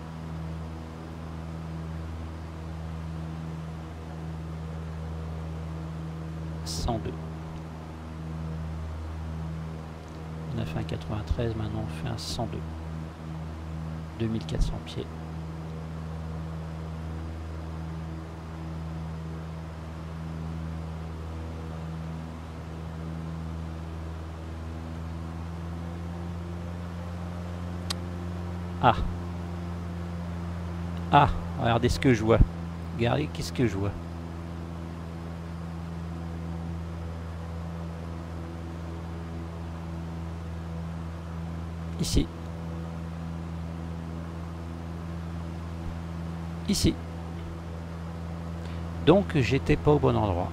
cent deux. On a fait un quatre-vingt-treize, maintenant on fait un cent deux. deux mille quatre cents pieds. Ah. Ah, regardez ce que je vois. Regardez qu'est-ce que je vois. Ici. Ici. Donc j'étais pas au bon endroit.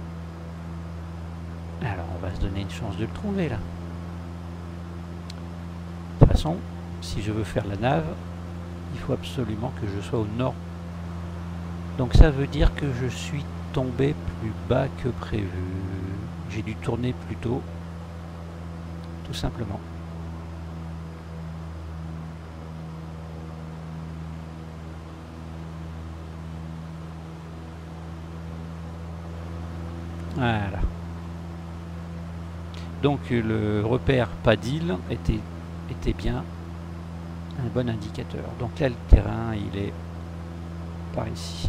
Alors on va se donner une chance de le trouver là. De toute façon, si je veux faire la nave, il faut absolument que je sois au nord. Donc ça veut dire que je suis tombé plus bas que prévu. J'ai dû tourner plus tôt. Tout simplement. Voilà. Donc le repère pas d'île était, était bien un bon indicateur. Donc là le terrain il est par ici.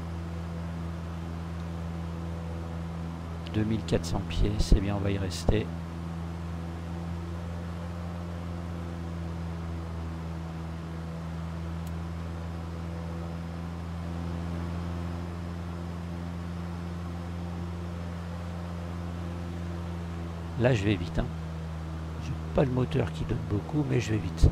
deux mille quatre cents pieds, c'est bien, on va y rester. Là je vais vite, hein. J'ai pas le moteur qui donne beaucoup, mais je vais vite.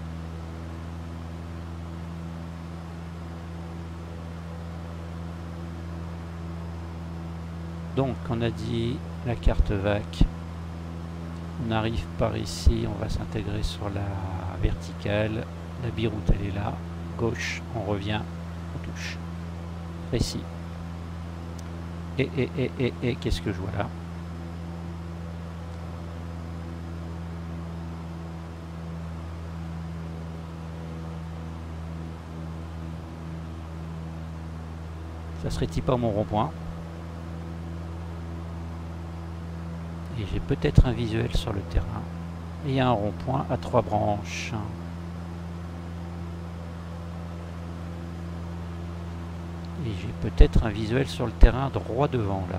Donc on a dit la carte V A C. On arrive par ici, on va s'intégrer sur la verticale. La biroute elle est là. Gauche, on revient, on touche. Ici. Et, et, et, et, et, qu'est-ce que je vois là? Ça serait-il pas mon rond-point? Et j'ai peut-être un visuel sur le terrain. Et il y a un rond-point à trois branches. Et j'ai peut-être un visuel sur le terrain droit devant là.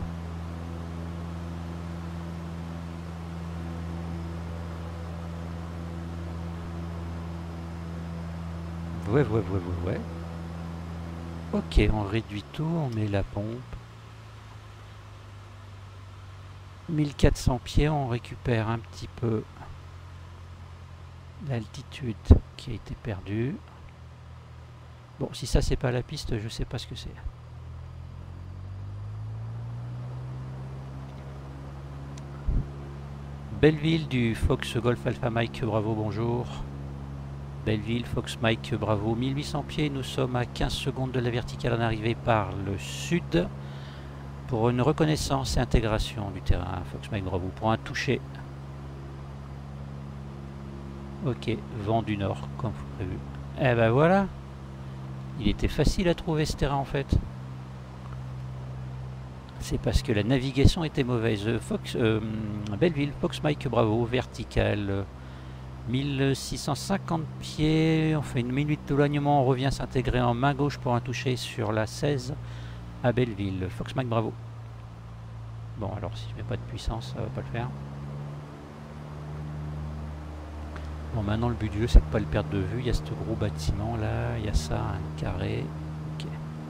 Ouais, ouais, ouais, ouais, ouais. Ok, on réduit tout, on met la pompe. mille quatre cents pieds, on récupère un petit peu l'altitude qui a été perdue. Bon, si ça c'est pas la piste, je sais pas ce que c'est. Belleville du Fox Golf Alpha Mike Bravo, bonjour. Belleville, Fox Mike Bravo, mille huit cents pieds, nous sommes à quinze secondes de la verticale en arrivée par le sud. Pour une reconnaissance et intégration du terrain, Fox Mike Bravo, pour un toucher. Ok, vent du nord, comme prévu. Eh ben voilà. Il était facile à trouver ce terrain en fait. C'est parce que la navigation était mauvaise. Fox, euh, Belleville, Fox Mike Bravo, vertical. mille six cent cinquante pieds. On fait une minute d'éloignement. On revient s'intégrer en main gauche pour un toucher sur la seize à Belleville. Fox Mike Bravo. Bon, alors si je mets pas de puissance, ça va pas le faire. Bon, maintenant le but du jeu, c'est de ne pas le perdre de vue. Il y a ce gros bâtiment là, il y a ça, un carré. Ok.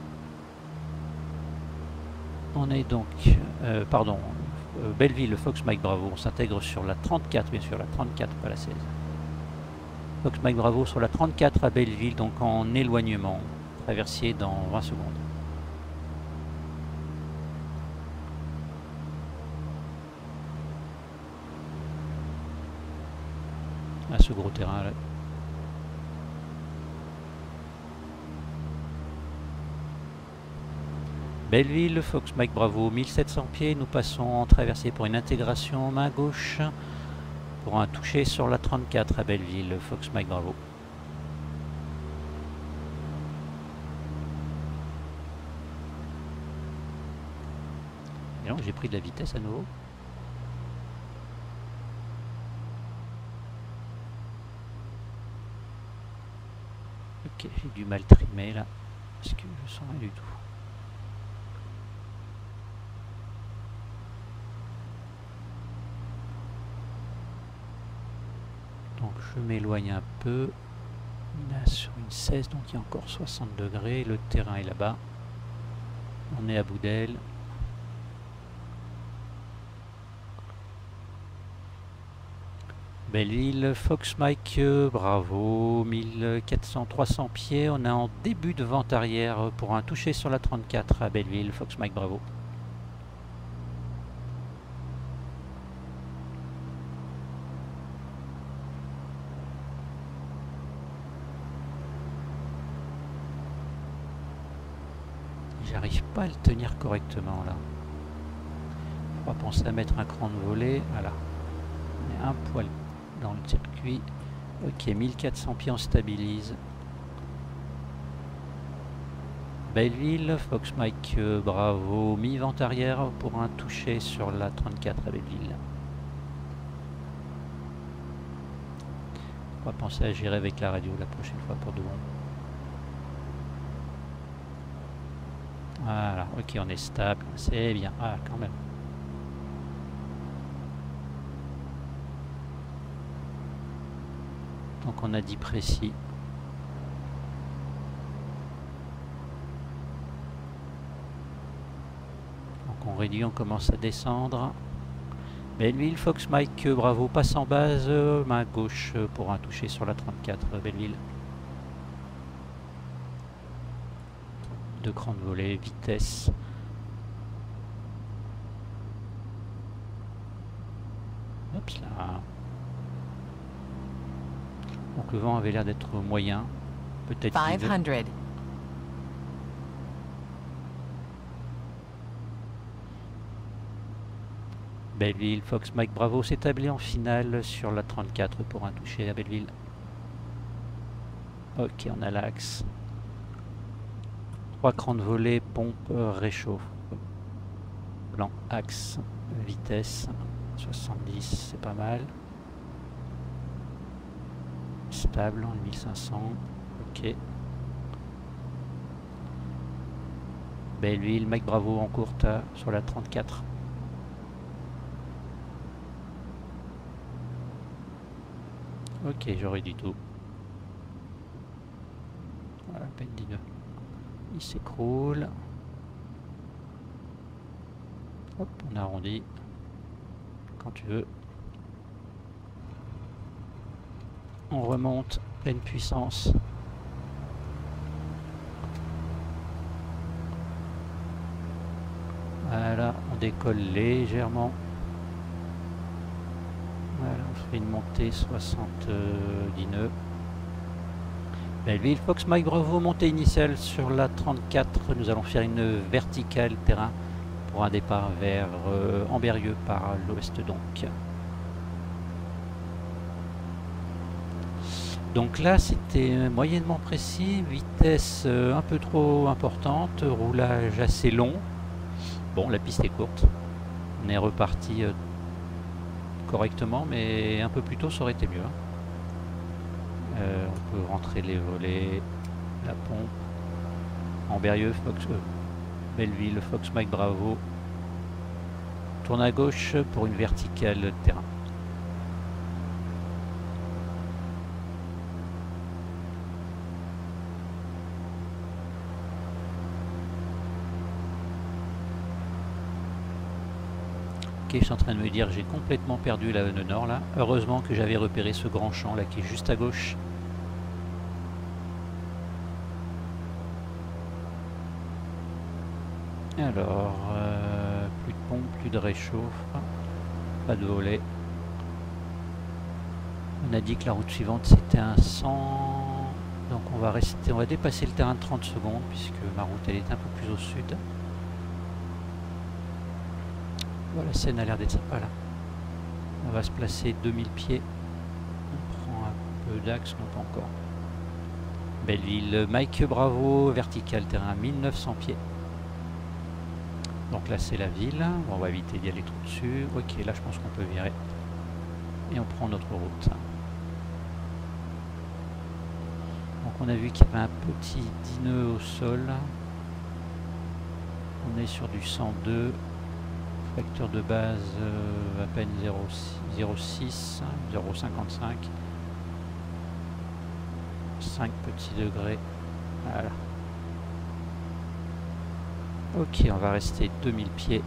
On est donc, euh, pardon, euh, Belleville, Fox Mike Bravo. On s'intègre sur la trente-quatre, bien sûr, la trente-quatre, pas la seize. Fox Mike Bravo sur la trente-quatre à Belleville, donc en éloignement. Traversier dans vingt secondes. À ce gros terrain là. Belleville, Fox Mike Bravo, mille sept cents pieds, nous passons en traversée pour une intégration main gauche pour un toucher sur la trente-quatre à Belleville, Fox Mike Bravo. Et non, j'ai pris de la vitesse à nouveau. Ok, j'ai du mal trimer là, parce que je sens rien du tout. Donc je m'éloigne un peu. Là sur une seize, donc il y a encore soixante degrés. Le terrain est là-bas. On est à bout d'aile. Belle-Île, Fox Mike, euh, bravo, mille quatre cents, trois cents pieds. On est en début de vente arrière pour un toucher sur la trente-quatre à Belleville. Fox Mike, bravo. J'arrive pas à le tenir correctement là. On va penser à mettre un cran de volée. Voilà. On est un poil dans le circuit. Ok, mille quatre cents pieds, on stabilise. Belleville, Fox Mike, euh, bravo. Mi-vente arrière pour un toucher sur la trente-quatre à Belleville. On va penser à gérer avec la radio la prochaine fois pour de bon. Voilà, ok, on est stable, c'est bien. Ah, quand même. Donc on a dit précis. Donc on réduit, on commence à descendre. Belleville, Fox Mike, bravo, passe en base, main gauche pour un toucher sur la trente-quatre, Belleville. Deux crans de volée, vitesse. Hop là. Donc le vent avait l'air d'être moyen. Peut-être five hundred. Belleville, Fox Mike, bravo, s'établit en finale sur la trente-quatre pour un toucher à Belleville. Ok, on a l'axe. Trois crans de volée, pompe, réchauffe. Plan, axe, vitesse, soixante-dix, c'est pas mal. Stable en mille cinq cents, ok. Belleville, Mike Bravo en courte sur la trente-quatre. Ok, j'aurais du tout. Voilà, peine dix-neuf. Il s'écroule. Hop, on arrondit. Quand tu veux. On remonte, pleine puissance. Voilà, on décolle légèrement. Voilà, on fait une montée soixante-dix nœuds. Belleville, Fox Mike, bravo, montée initiale sur la trente-quatre. Nous allons faire une verticale terrain pour un départ vers euh, Ambérieux par l'ouest donc. Donc là c'était moyennement précis, vitesse euh, un peu trop importante, roulage assez long. Bon, la piste est courte. On est reparti euh, correctement, mais un peu plus tôt ça aurait été mieux. Hein. Euh, on peut rentrer les volets, la pompe, Ambérieux, Fox, euh, Belleville, Fox Mike, bravo. Tourne à gauche pour une verticale terrain. Ok, je suis en train de me dire j'ai complètement perdu la nœud nord là. Heureusement que j'avais repéré ce grand champ là qui est juste à gauche. Alors, euh, plus de pompe, plus de réchauffe, pas de volet. On a dit que la route suivante c'était un cent, donc on va rester, on va dépasser le terrain de trente secondes puisque ma route elle est un peu plus au sud. Voilà, la Seine a l'air d'être sympa là. On va se placer deux mille pieds. On prend un peu d'axe, non pas encore. Belleville, Mike Bravo, vertical terrain mille neuf cents pieds. Donc là c'est la ville, bon, on va éviter d'y aller trop dessus. Ok, là je pense qu'on peut virer. Et on prend notre route. Donc on a vu qu'il y avait un petit dix nœuds au sol. On est sur du cent deux. Facteur de base euh, à peine zéro virgule six, zéro virgule cinquante-cinq. cinq petits degrés. Voilà. Ok, on va rester deux mille pieds.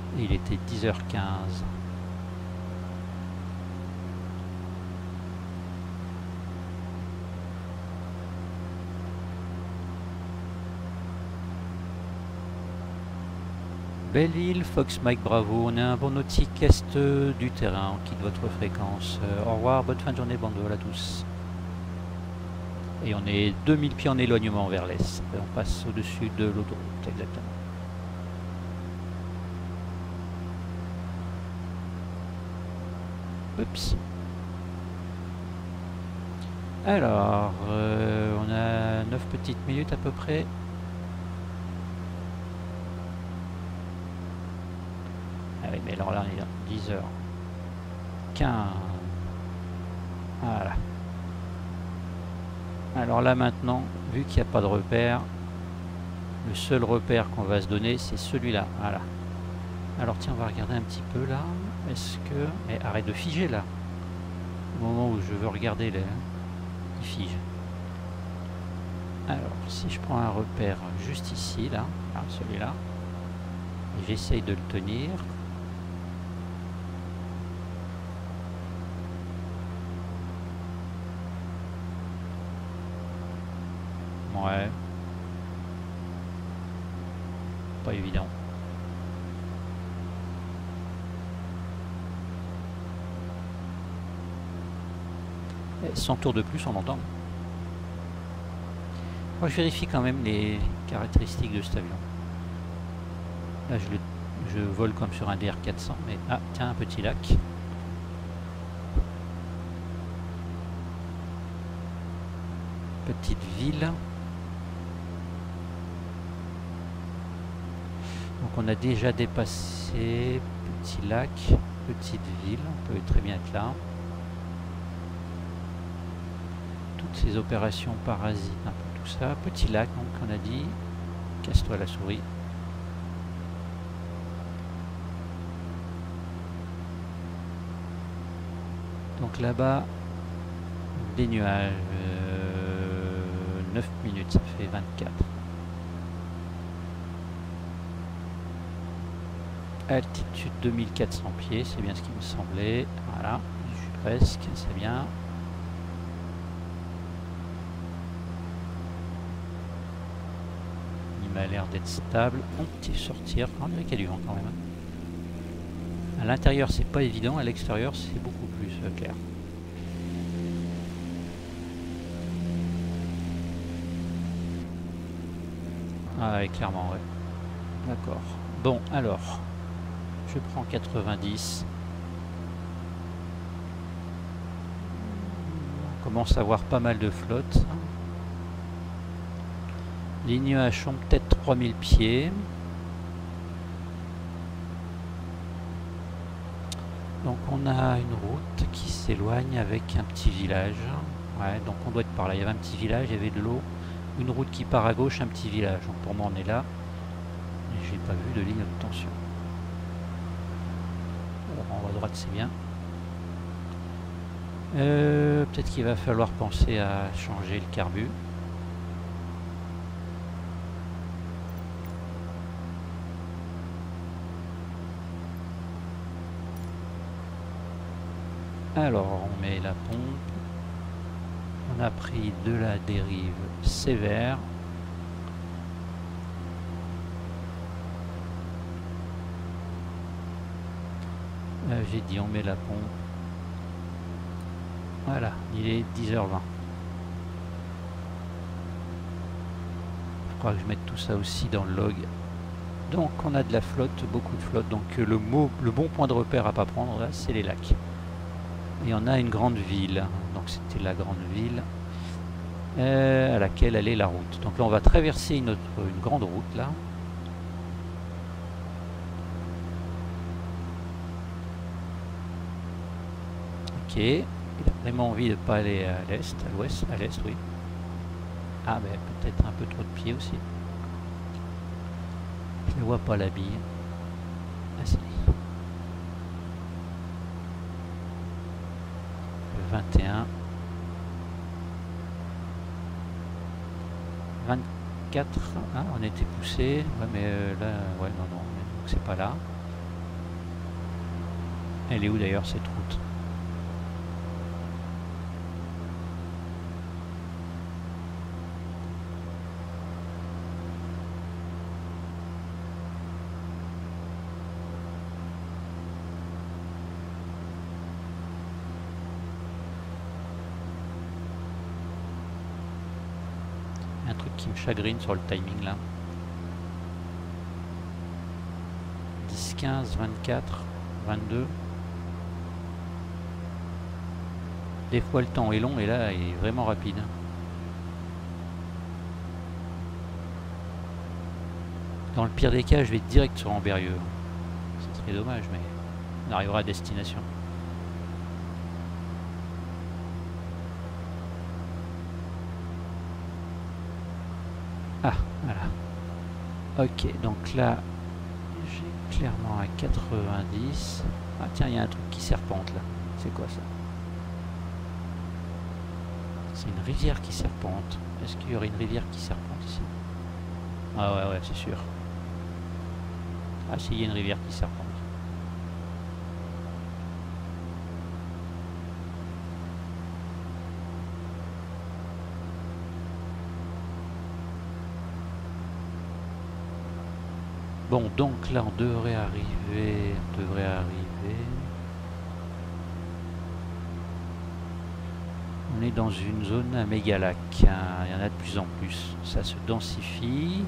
Et il était dix heures quinze. Belle-Île, Fox Mike Bravo, on est un bon nautique est du terrain, on quitte votre fréquence. Euh, au revoir, bonne fin de journée, bande de vol à tous. Et on est deux mille pieds en éloignement vers l'est. On passe au-dessus de l'autoroute, exactement. Oups. Alors, euh, on a neuf petites minutes à peu près. Ah oui, mais alors là, on est à dix heures quinze. Voilà. Alors là maintenant, vu qu'il n'y a pas de repère, le seul repère qu'on va se donner, c'est celui-là. Voilà. Alors tiens, on va regarder un petit peu là. Est-ce que... Mais arrête de figer là. Au moment où je veux regarder, là, il fige. Alors, si je prends un repère juste ici, là, là celui-là, et j'essaye de le tenir. Ouais. Pas évident. Et cent tours de plus, on l'entend. Moi, je vérifie quand même les caractéristiques de cet avion. Là, je, le, je vole comme sur un D R quatre cents, mais... Ah, tiens, un petit lac. Petite ville. Donc on a déjà dépassé petit lac, petite ville, on peut très bien être là. Toutes ces opérations parasites, un peu tout ça. Petit lac, donc on a dit, casse-toi la souris. Donc là-bas, des nuages, euh, neuf minutes, ça fait vingt-quatre. Altitude deux mille quatre cents pieds, c'est bien ce qui me semblait. Voilà, je suis presque, c'est bien. Il m'a l'air d'être stable. On peut sortir, on dirait qu'il y a du vent quand même. À l'intérieur, c'est pas évident, à l'extérieur, c'est beaucoup plus euh, clair. Ah ouais, clairement, ouais. D'accord. Bon, alors... Je prends quatre-vingt-dix. On commence à avoir pas mal de flotte. Les nuages sont peut-être trois mille pieds. Donc on a une route qui s'éloigne avec un petit village. Ouais, donc on doit être par là. Il y avait un petit village, il y avait de l'eau. Une route qui part à gauche, un petit village. Donc pour moi on est là. Et j'ai pas vu de ligne de tension. En haut à droite c'est bien. Euh, peut-être qu'il va falloir penser à changer le carbu. Alors on met la pompe. On a pris de la dérive sévère. Euh, J'ai dit on met la pompe. Voilà, il est dix heures vingt. Il faudra que je mette tout ça aussi dans le log. Donc on a de la flotte, beaucoup de flotte. Donc le, mot, le bon point de repère à pas prendre là, c'est les lacs. Et on a une grande ville. Donc c'était la grande ville euh, à laquelle allait la route. Donc là on va traverser une, autre, une grande route là. Ok. Il a vraiment envie de ne pas aller à l'est, à l'ouest, à l'est, oui. Ah, mais peut-être un peu trop de pied aussi. Je ne vois pas la bille. Ah, si. Le vingt et un. vingt-quatre. Ah, on était poussé. Ouais, mais euh, là, ouais, non, non. Donc c'est pas là. Elle est où d'ailleurs cette route? Un truc qui me chagrine sur le timing là. dix, quinze, vingt-quatre, vingt-deux. Des fois le temps est long et là il est vraiment rapide. Dans le pire des cas, je vais direct sur Ambérieux. Ce serait dommage, mais on arrivera à destination. Ah, voilà. Ok, donc là, j'ai clairement à quatre-vingt-dix. Ah tiens, il y a un truc qui serpente là. C'est quoi ça? C'est une rivière qui serpente. Est-ce qu'il y aurait une rivière qui serpente ici? Ah ouais, ouais, c'est sûr. Ah si, il y a une rivière qui serpente. Bon, donc là, on devrait arriver... On devrait arriver... On est dans une zone à méga lac. Hein. Il y en a de plus en plus. Ça se densifie.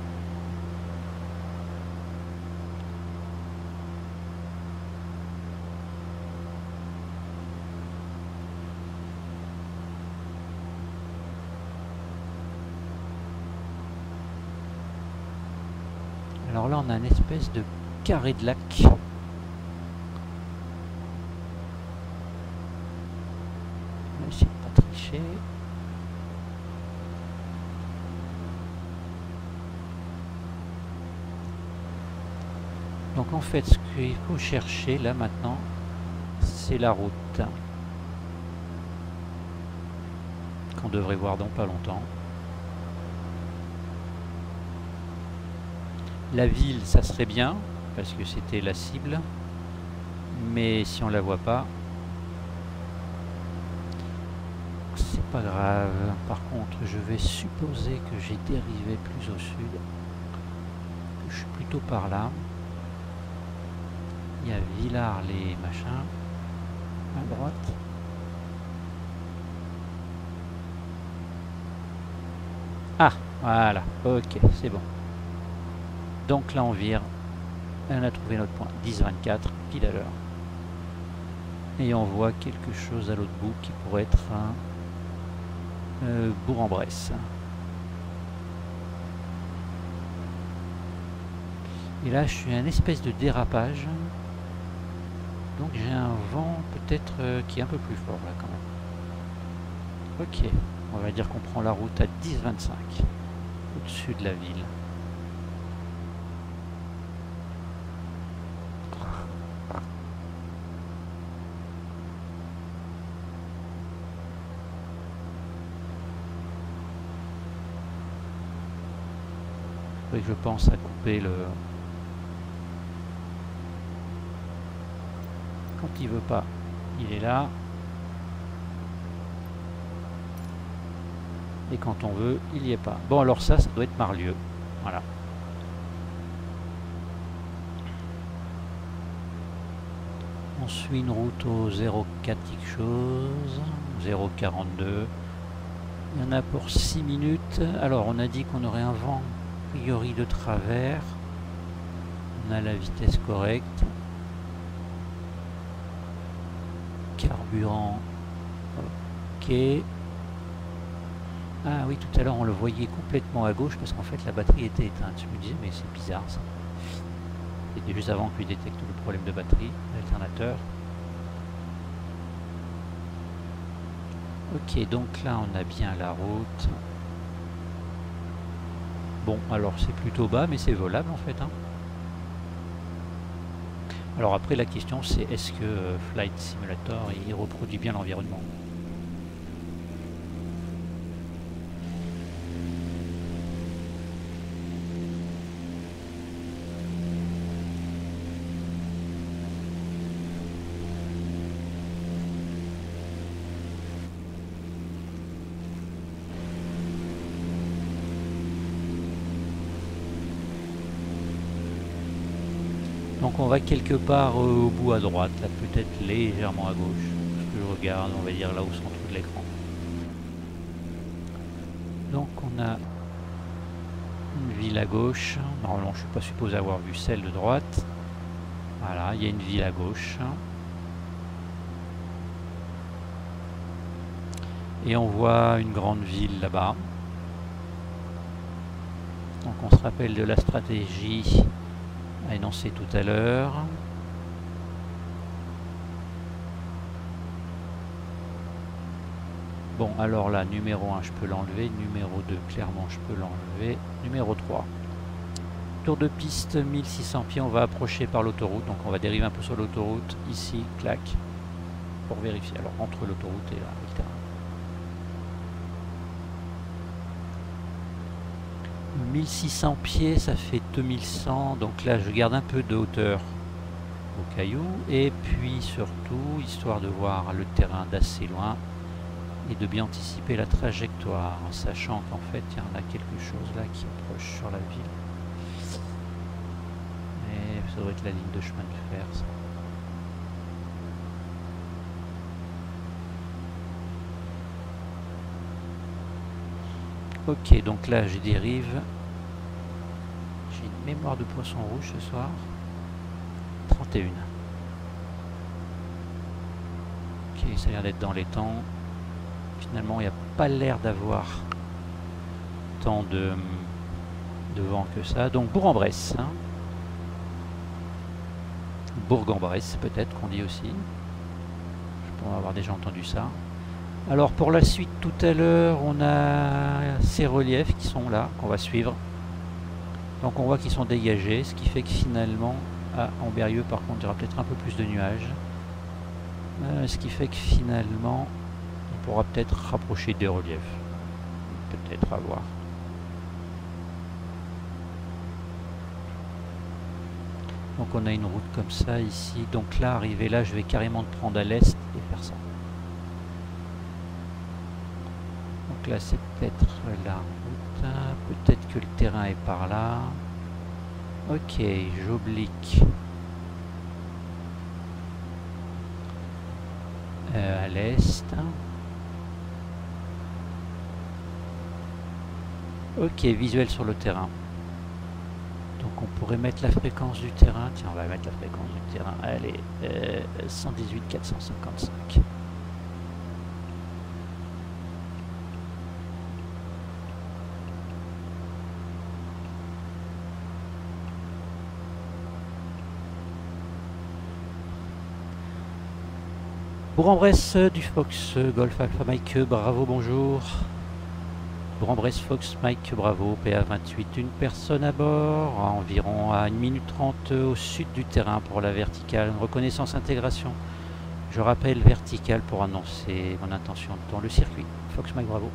Alors là, on a une espèce de carré de lac. On va essayer de pas tricher. Donc en fait, ce qu'il faut chercher là maintenant, c'est la route qu'on devrait voir dans pas longtemps. La ville, ça serait bien, parce que c'était la cible. Mais si on la voit pas, c'est pas grave. Par contre, je vais supposer que j'ai dérivé plus au sud. Je suis plutôt par là. Il y a Villars, les machins, à droite. Ah, voilà, ok, c'est bon. Donc là on vire, on a trouvé notre point, dix vingt-quatre, pile à l'heure. Et on voit quelque chose à l'autre bout qui pourrait être un euh, Bourg-en-Bresse. Et là je suis à une espèce de dérapage. Donc j'ai un vent peut-être euh, qui est un peu plus fort là quand même. Ok, on va dire qu'on prend la route à dix vingt-cinq, au-dessus de la ville. Que je pense à couper le... Quand il veut pas, il est là. Et quand on veut, il n'y est pas. Bon alors ça, ça doit être Marlieux. Voilà. On suit une route au zéro quatre quelque chose. zéro quarante-deux. Il y en a pour six minutes. Alors on a dit qu'on aurait un vent a priori de travers. On a la vitesse correcte. Carburant. Ok. Ah oui, tout à l'heure on le voyait complètement à gauche parce qu'en fait la batterie était éteinte. Je me disais mais c'est bizarre ça. C'était juste avant qu'il détecte le problème de batterie, l'alternateur. Ok, donc là on a bien la route. Bon, alors c'est plutôt bas mais c'est volable en fait. Hein. Alors après la question c'est est-ce que euh, Flight Simulator il reproduit bien l'environnement? Donc on va quelque part euh, au bout à droite, là peut-être légèrement à gauche. Ce que je regarde, on va dire là au centre de l'écran. Donc on a une ville à gauche. Normalement je ne suis pas supposé avoir vu celle de droite. Voilà, il y a une ville à gauche. Et on voit une grande ville là-bas. Donc on se rappelle de la stratégie à énoncer tout à l'heure. Bon, alors là, numéro un, je peux l'enlever. Numéro deux, clairement, je peux l'enlever. Numéro trois. Tour de piste, mille six cents pieds. On va approcher par l'autoroute. Donc, on va dériver un peu sur l'autoroute. Ici, clac. Pour vérifier. Alors, entre l'autoroute et là, le terrain. mille six cents pieds, ça fait deux mille cent. Donc là, je garde un peu de hauteur au caillou. Et puis, surtout, histoire de voir le terrain d'assez loin. Et de bien anticiper la trajectoire, en sachant qu'en fait il y en a quelque chose là qui approche sur la ville. Et ça doit être la ligne de chemin de fer, ça. Ok, donc là je dérive. J'ai une mémoire de poisson rouge ce soir. trente et un. Ok, ça a l'air d'être dans les temps. Finalement, il n'y a pas l'air d'avoir tant de, de vent que ça. Donc, Bourg-en-Bresse. Hein. Bourg-en-Bresse, peut-être qu'on dit aussi. Je pourrais avoir déjà entendu ça. Alors, pour la suite, tout à l'heure, on a ces reliefs qui sont là, qu'on va suivre. Donc, on voit qu'ils sont dégagés, ce qui fait que finalement, à Ambérieu, par contre, il y aura peut-être un peu plus de nuages. Euh, ce qui fait que finalement... on pourra peut-être rapprocher des reliefs. Peut-être à voir. Donc on a une route comme ça ici. Donc là, arrivé là, je vais carrément te prendre à l'est et faire ça. Donc là, c'est peut-être la route. Peut-être que le terrain est par là. Ok, j'oblique. Euh, à l'est. Ok, visuel sur le terrain. Donc on pourrait mettre la fréquence du terrain. Tiens, on va mettre la fréquence du terrain. Allez, euh, cent dix-huit quatre cent cinquante-cinq. Bourg-en-Bresse du Fox, Golf Alpha Mike, bravo, bonjour. Bourg-en-Bresse Fox Mike, bravo, P A vingt-huit, une personne à bord, à environ à une minute trente au sud du terrain pour la verticale, reconnaissance intégration. Je rappelle verticale pour annoncer mon intention dans le circuit. Fox Mike, bravo.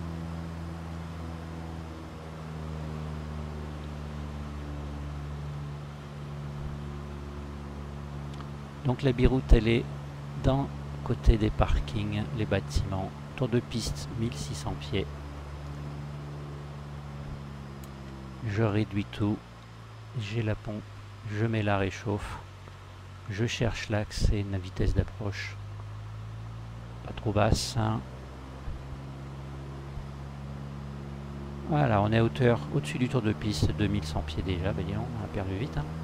Donc la biroute, elle est dans côté des parkings, les bâtiments, tour de piste mille six cents pieds. Je réduis tout, j'ai la pompe, je mets la réchauffe, je cherche l'axe et une vitesse d'approche pas trop basse. Hein. Voilà, on est à hauteur au-dessus du tour de piste, deux mille cent pieds déjà, ben disons, on a perdu vite. Hein.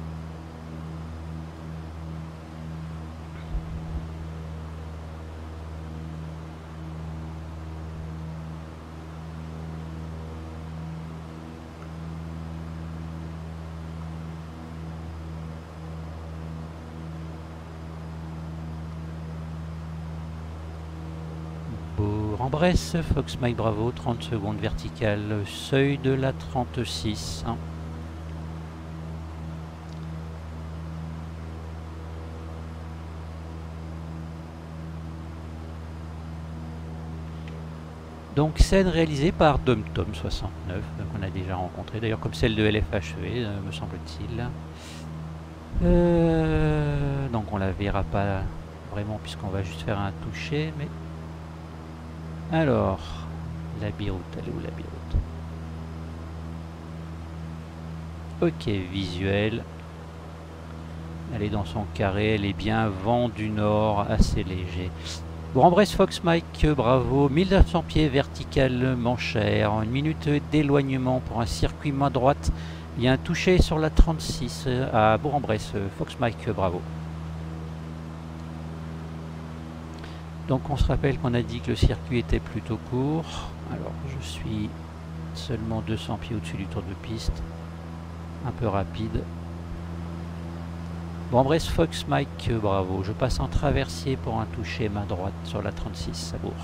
Bourg-en-Bresse, Fox Mike Bravo, trente secondes verticale, seuil de la trente-six. Hein. Donc scène réalisée par DomTom soixante-neuf, qu'on a déjà rencontré, d'ailleurs comme celle de L F H V, me semble-t-il. Euh, donc on la verra pas vraiment puisqu'on va juste faire un toucher, mais... Alors, la biroute, elle est où la biroute? Ok, visuel. Elle est dans son carré, elle est bien vent du nord, assez léger. Bourg-en-Bresse, Fox Mike, bravo, mille neuf cents pieds verticalement cher, une minute d'éloignement pour un circuit main droite. Il y a un touché sur la trente-six à Bourg-en-Bresse, Fox Mike, bravo. Donc on se rappelle qu'on a dit que le circuit était plutôt court. Alors je suis seulement deux cents pieds au-dessus du tour de piste, un peu rapide. Bourg-en-Bresse, Fox Mike, bravo. Je passe en traversier pour un toucher main droite sur la trente-six à Bourg.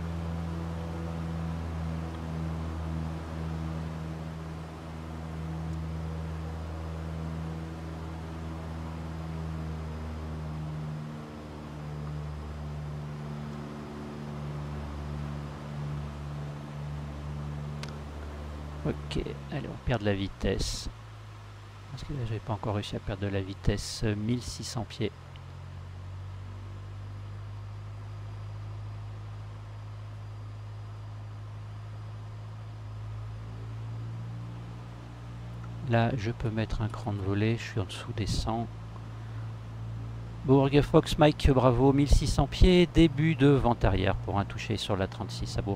Ok, allez, on perd de la vitesse. Parce que là, j'avais pas encore réussi à perdre de la vitesse. mille six cents pieds. Là, je peux mettre un cran de volée. Je suis en dessous des cent. Bourg, Fox Mike, bravo. mille six cents pieds. Début de vente arrière pour un toucher sur la trente-six à Bourg.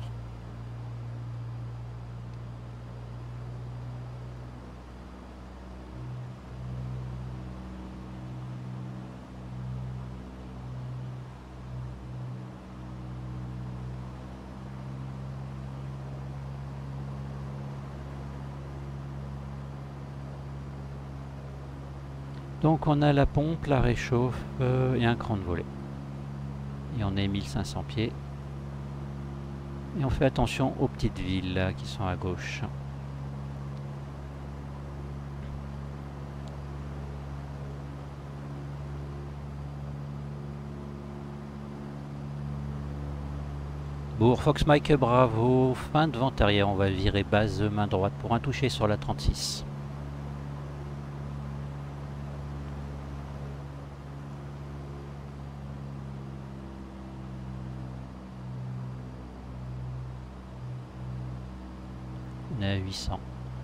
Donc on a la pompe, la réchauffe euh, et un cran de volée. Et on est mille cinq cents pieds. Et on fait attention aux petites villes là, qui sont à gauche. Bourg, Fox Mike, bravo. Fin de vente arrière, on va virer base main droite pour un toucher sur la trente-six. On est à huit cents.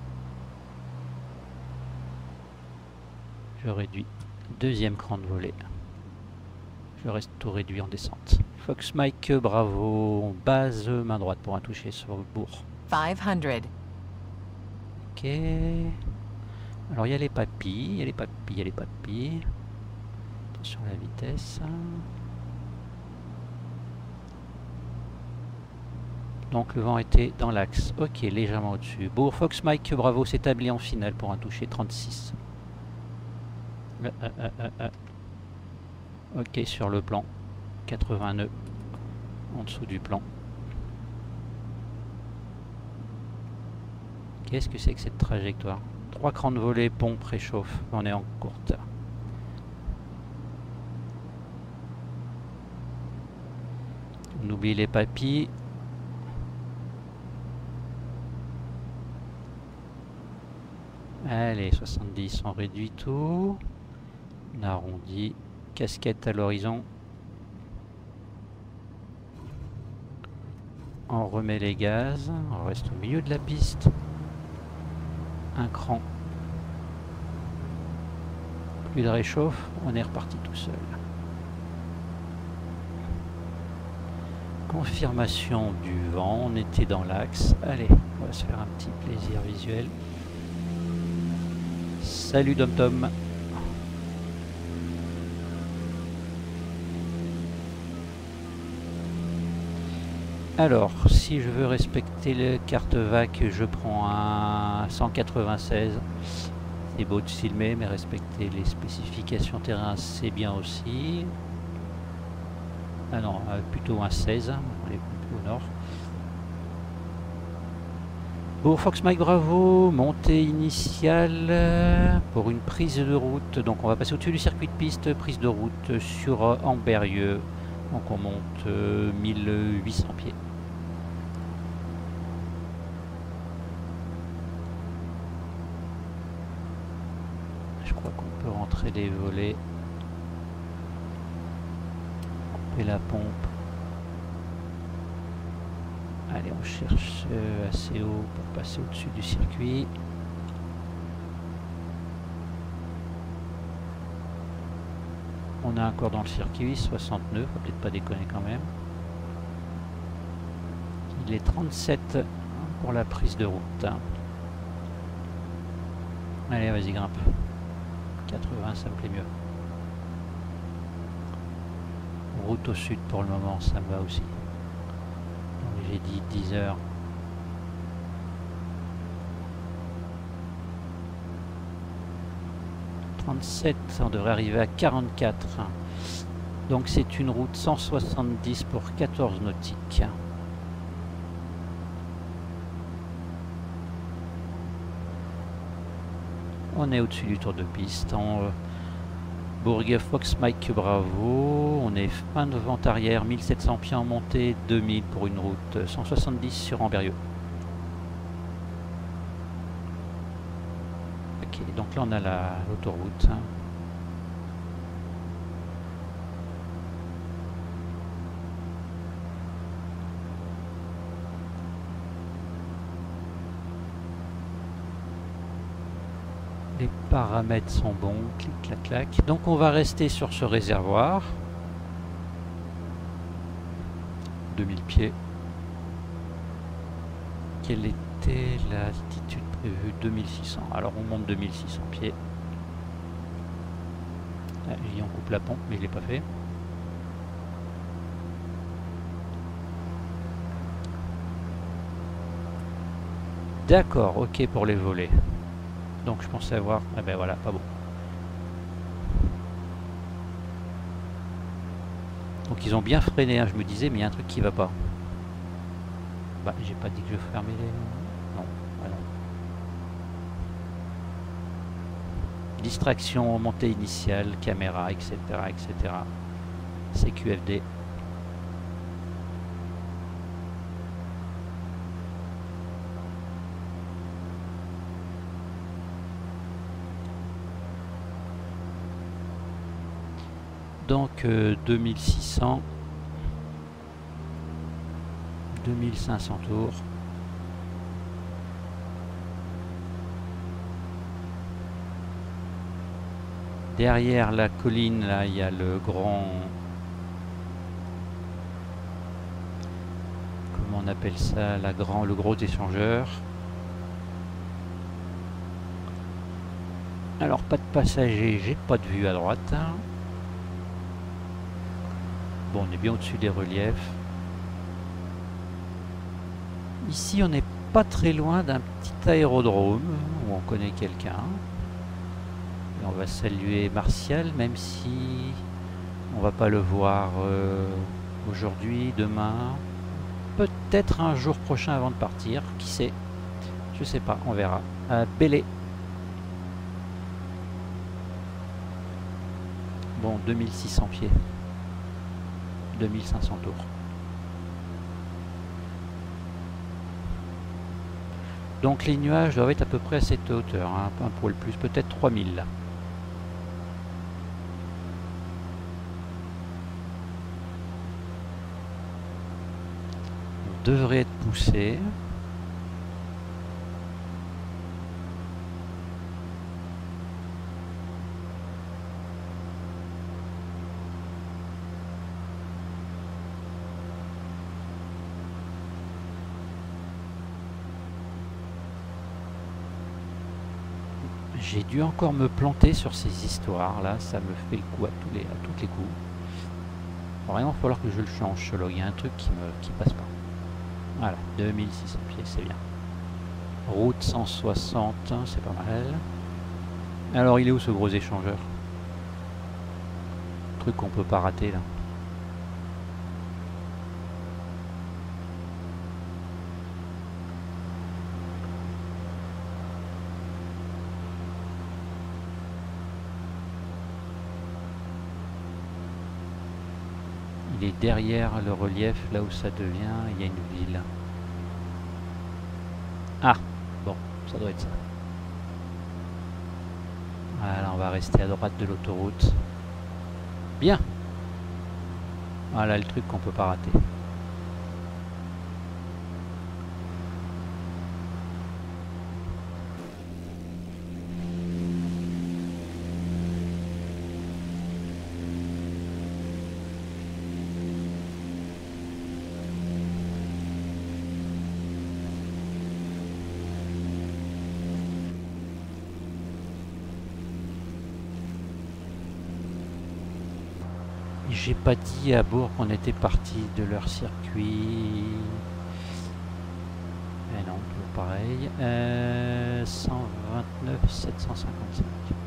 Je réduis. Deuxième cran de volée. Je reste tout réduit en descente. Fox Mike, bravo. Base main droite pour un toucher sur le Bourg. five hundred. Ok. Alors il y a les papilles, il y a les papilles, il y a les papilles. Attention à la vitesse. Donc le vent était dans l'axe. Ok, légèrement au-dessus. Bourg, Fox Mike, bravo, s'établit en finale pour un toucher trente-six. Euh, euh, euh, euh, euh. Ok, sur le plan. quatre-vingts nœuds en dessous du plan. Qu'est-ce que c'est que cette trajectoire? Trois crans de volée, pompe, réchauffe. On est en courte. On oublie les papilles. Allez, soixante-dix, on réduit tout. On arrondit. Casquette à l'horizon. On remet les gaz. On reste au milieu de la piste. Un cran. Plus de réchauffe. On est reparti tout seul. Confirmation du vent. On était dans l'axe. Allez, on va se faire un petit plaisir visuel. Salut Dom Tom. Alors, si je veux respecter le carte V A C, je prends un cent quatre-vingt-seize. C'est beau de filmer, mais respecter les spécifications terrain, c'est bien aussi. Ah non, euh, plutôt un seize, on est plus au nord. Bon, Fox Mike, bravo. Montée initiale pour une prise de route. Donc on va passer au-dessus du circuit de piste, prise de route sur Amberieu. Donc on monte euh, mille huit cents pieds. Je crois qu'on peut rentrer les volets. Couper la pompe. Allez, on cherche euh, assez haut pour passer au-dessus du circuit. On est encore dans le circuit, soixante-neuf, faut peut-être pas déconner quand même. Il est trente-sept pour la prise de route. Allez, vas-y, grimpe. quatre-vingts, ça me plaît mieux. Route au sud pour le moment, ça me va aussi. J'ai dit dix heures. trente-sept, on devrait arriver à quarante-quatre. Donc c'est une route cent soixante-dix pour quatorze nautiques. On est au-dessus du tour de piste. En euh, Bourget Fox Mike Bravo. On est fin de vente arrière, mille sept cents pieds en montée, deux mille pour une route cent soixante-dix sur Ambérieu. Ok, donc là on a l'autoroute. Les paramètres sont bons, clic, clac, clac. Donc on va rester sur ce réservoir. deux mille pieds. Quelle était l'altitude prévue? deux mille six cents. Alors on monte deux mille six cents pieds. Ah, j'ai dit on coupe la pompe, mais je ne l'ai pas fait. D'accord, ok pour les volets. Donc je pensais avoir... Ah ben voilà, pas bon. Donc ils ont bien freiné, hein, je me disais, mais il y a un truc qui va pas. Bah, j'ai pas dit que je fermais les... Non, ah non. Distraction, montée initiale, caméra, et cetera, et cetera. C Q F D. Donc euh, deux mille six cents, deux mille cinq cents tours. Derrière la colline, là, il y a le grand... Comment on appelle ça? La grand, le gros échangeur. Alors, pas de passagers, j'ai pas de vue à droite. Bon, on est bien au-dessus des reliefs. Ici, on n'est pas très loin d'un petit aérodrome où on connaît quelqu'un. Et on va saluer Martial, même si on va pas le voir euh, aujourd'hui, demain, peut-être un jour prochain avant de partir. Qui sait? Je sais pas, on verra. À Bélé. Bon, deux mille six cents pieds. deux mille cinq cents tours. Donc les nuages doivent être à peu près à cette hauteur, hein, un poil plus, peut-être trois mille là. On devrait être poussé. J'ai dû encore me planter sur ces histoires là, ça me fait le coup à tous les, à toutes les coups. Il va vraiment falloir que je le change ce log, il y a un truc qui me qui passe pas. Voilà, deux mille six cents pieds, c'est bien. Route cent soixante, c'est pas mal. Alors il est où ce gros échangeur? Truc qu'on peut pas rater là. Il est derrière le relief, là où ça devient, il y a une ville. Ah, bon, ça doit être ça. Voilà, on va rester à droite de l'autoroute. Bien. Voilà le truc qu'on peut pas rater. j'ai pas dit à bord qu'on était parti de leur circuit. Et non, toujours pareil. Euh, cent vingt-neuf sept cent cinquante-cinq.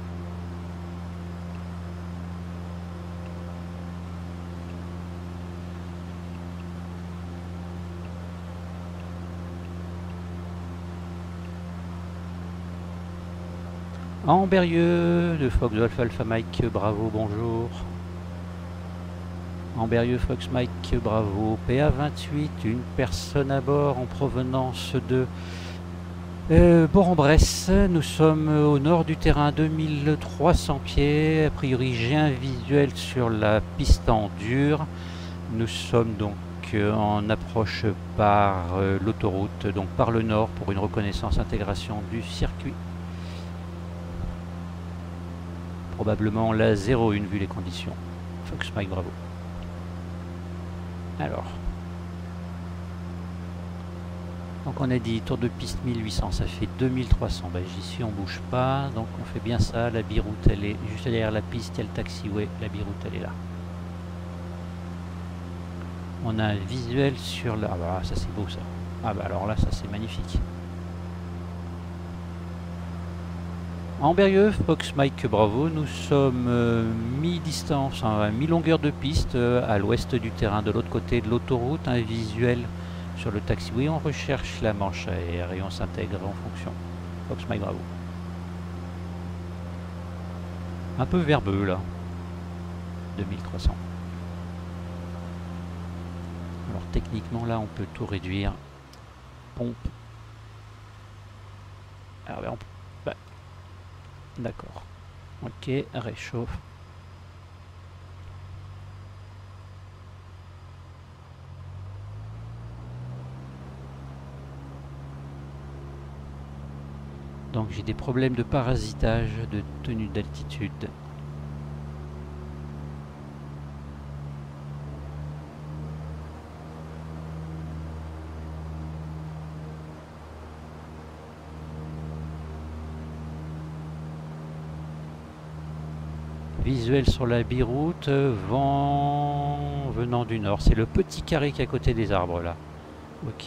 Amberieux de Fox Golf Alpha Mike, bravo, bonjour. Amberieux Fox Mike, bravo. P A vingt-huit, une personne à bord en provenance de euh, Bourg-en-Bresse. Nous sommes au nord du terrain, deux mille trois cents pieds. A priori, j'ai un visuel sur la piste en dur. Nous sommes donc euh, en approche par euh, l'autoroute, donc par le nord, pour une reconnaissance intégration du circuit. Probablement la zéro un vu les conditions. Fox Mike, bravo. Alors. Donc on a dit tour de piste mille huit cents, ça fait deux mille trois cents. Ben, j'y suis, on bouge pas. Donc on fait bien ça. La biroute, elle est juste derrière la piste. Il y a le taxiway. La biroute, elle est là. On a un visuel sur la... Ah bah ça c'est beau ça. Ah bah alors là, ça c'est magnifique. Amberieux, Fox Mike, bravo. Nous sommes euh, mi-distance, hein, mi-longueur de piste euh, à l'ouest du terrain, de l'autre côté de l'autoroute. Un visuel sur le taxiway. On recherche la manche à air et on s'intègre en fonction. Fox Mike, bravo. Un peu verbeux là. deux mille trois cents. Alors techniquement là, on peut tout réduire. Pompe. Alors ben, on peut... bah. D'accord. Ok, réchauffe. Donc j'ai des problèmes de parasitage, de tenue d'altitude. Visuel sur la biroute, vent venant du nord. C'est le petit carré qui est à côté des arbres là. Ok.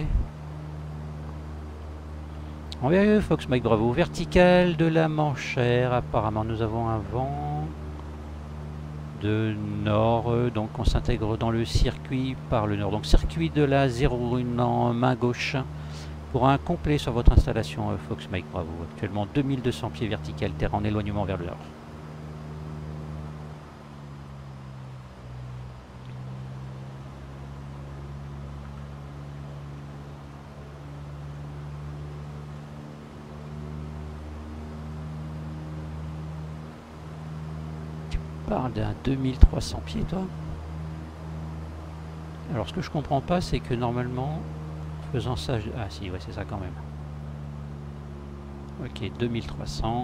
Amberieux, Fox Mike, bravo. Vertical de la Manchère. Apparemment, nous avons un vent de nord. Donc, on s'intègre dans le circuit par le nord. Donc, circuit de la zéro un en main gauche. Pour un complet sur votre installation, Fox Mike, bravo. Actuellement, deux mille deux cents pieds vertical, terre en éloignement vers le nord. Parle d'un deux mille trois cents pieds, toi. Alors, ce que je comprends pas, c'est que normalement, faisant ça... Je... Ah si, ouais, c'est ça quand même. Ok, deux mille trois cents.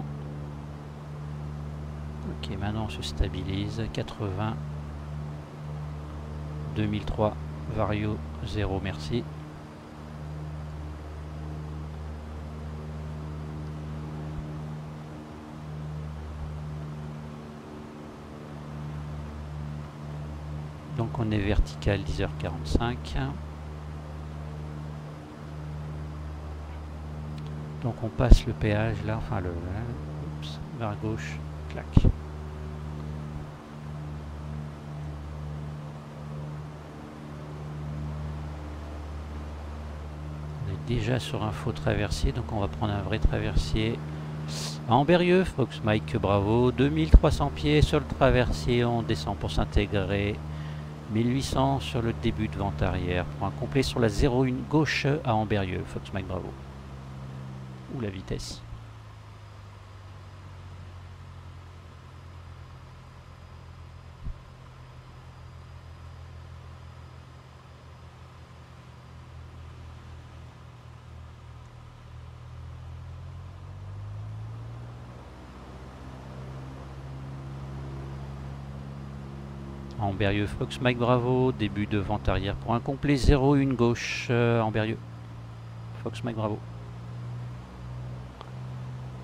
Ok, maintenant on se stabilise. quatre-vingts. deux mille trois. Vario zéro, merci. Donc on est vertical, dix heures quarante-cinq. Donc on passe le péage là, enfin le... Oups, vers gauche, clac. On est déjà sur un faux traversier, donc on va prendre un vrai traversier. Amberieux, Fox Mike, bravo. deux mille trois cents pieds sur le traversier, on descend pour s'intégrer. mille huit cents sur le début de vente arrière. Pour un complet sur la zéro un gauche à Amberieux. Fox Mike, bravo. Ou la vitesse. Amberieux, Fox Mike, bravo. Début de vente arrière pour un complet zéro un gauche. Euh, Amberieux. Fox Mike, bravo.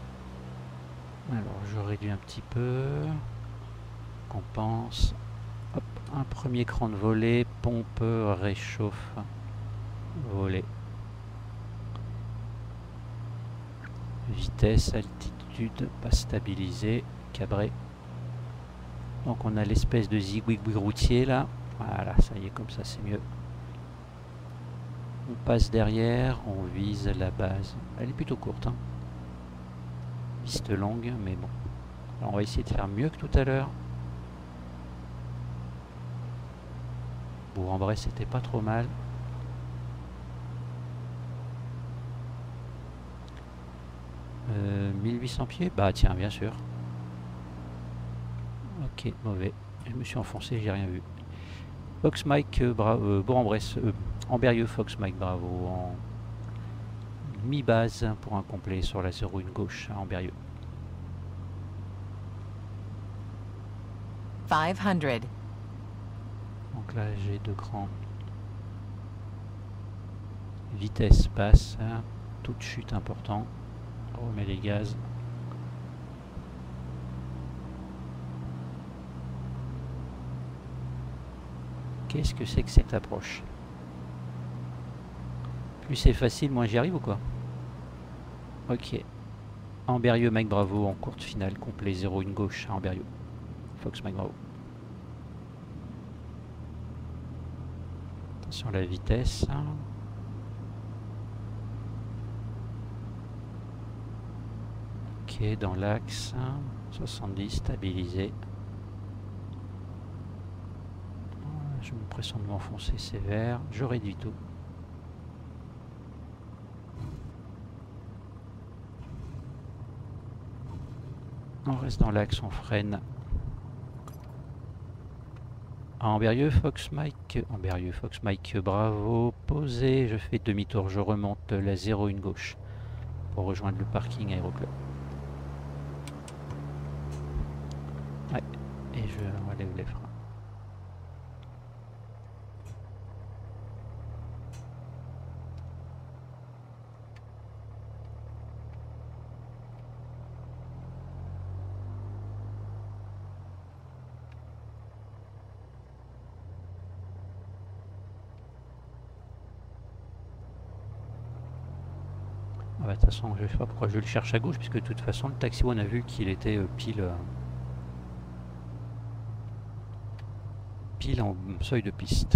Alors je réduis un petit peu. Compense. Hop, un premier cran de volée, pompe, réchauffe, volée. Vitesse, altitude, pas stabilisé, cabré. Donc on a l'espèce de zigouigoui routier là. Voilà, ça y est, comme ça c'est mieux. On passe derrière, on vise la base. Elle est plutôt courte, hein. Piste longue, mais bon. Alors on va essayer de faire mieux que tout à l'heure. Bourg-en-Bresse, c'était pas trop mal. Euh, mille huit cents pieds? Bah tiens, bien sûr. Ok, mauvais. Je me suis enfoncé, j'ai rien vu. Fox Mike, euh, euh, Bourg-en-Bresse, euh, Amberieu, Fox Mike, bravo. En mi-base pour un complet sur la zéro un gauche à Amberieu. five hundred. Donc là, j'ai deux crans. Vitesse basse, hein, toute chute important. On remet les gaz. Qu'est-ce que c'est que cette approche? Plus c'est facile, moins j'y arrive ou quoi? Ok. Amberieu, Mike Bravo en courte finale, complet zéro un gauche à Amberieu. Fox Mike Bravo. Attention à la vitesse. Ok, dans l'axe. soixante-dix, stabilisé. J'ai l'impression de m'enfoncer sévère. Je réduis tout. On reste dans l'axe, on freine. Amberieu, Fox Mike, Amberieu, Fox Mike, bravo, posé, je fais demi-tour, je remonte la zéro un gauche pour rejoindre le parking Aéroclub. Ouais, et je relève les freins. Ah bah, de toute façon, je ne sais pas pourquoi je le cherche à gauche, puisque de toute façon, le taxi, on a vu qu'il était euh, pile, euh, pile en seuil de piste.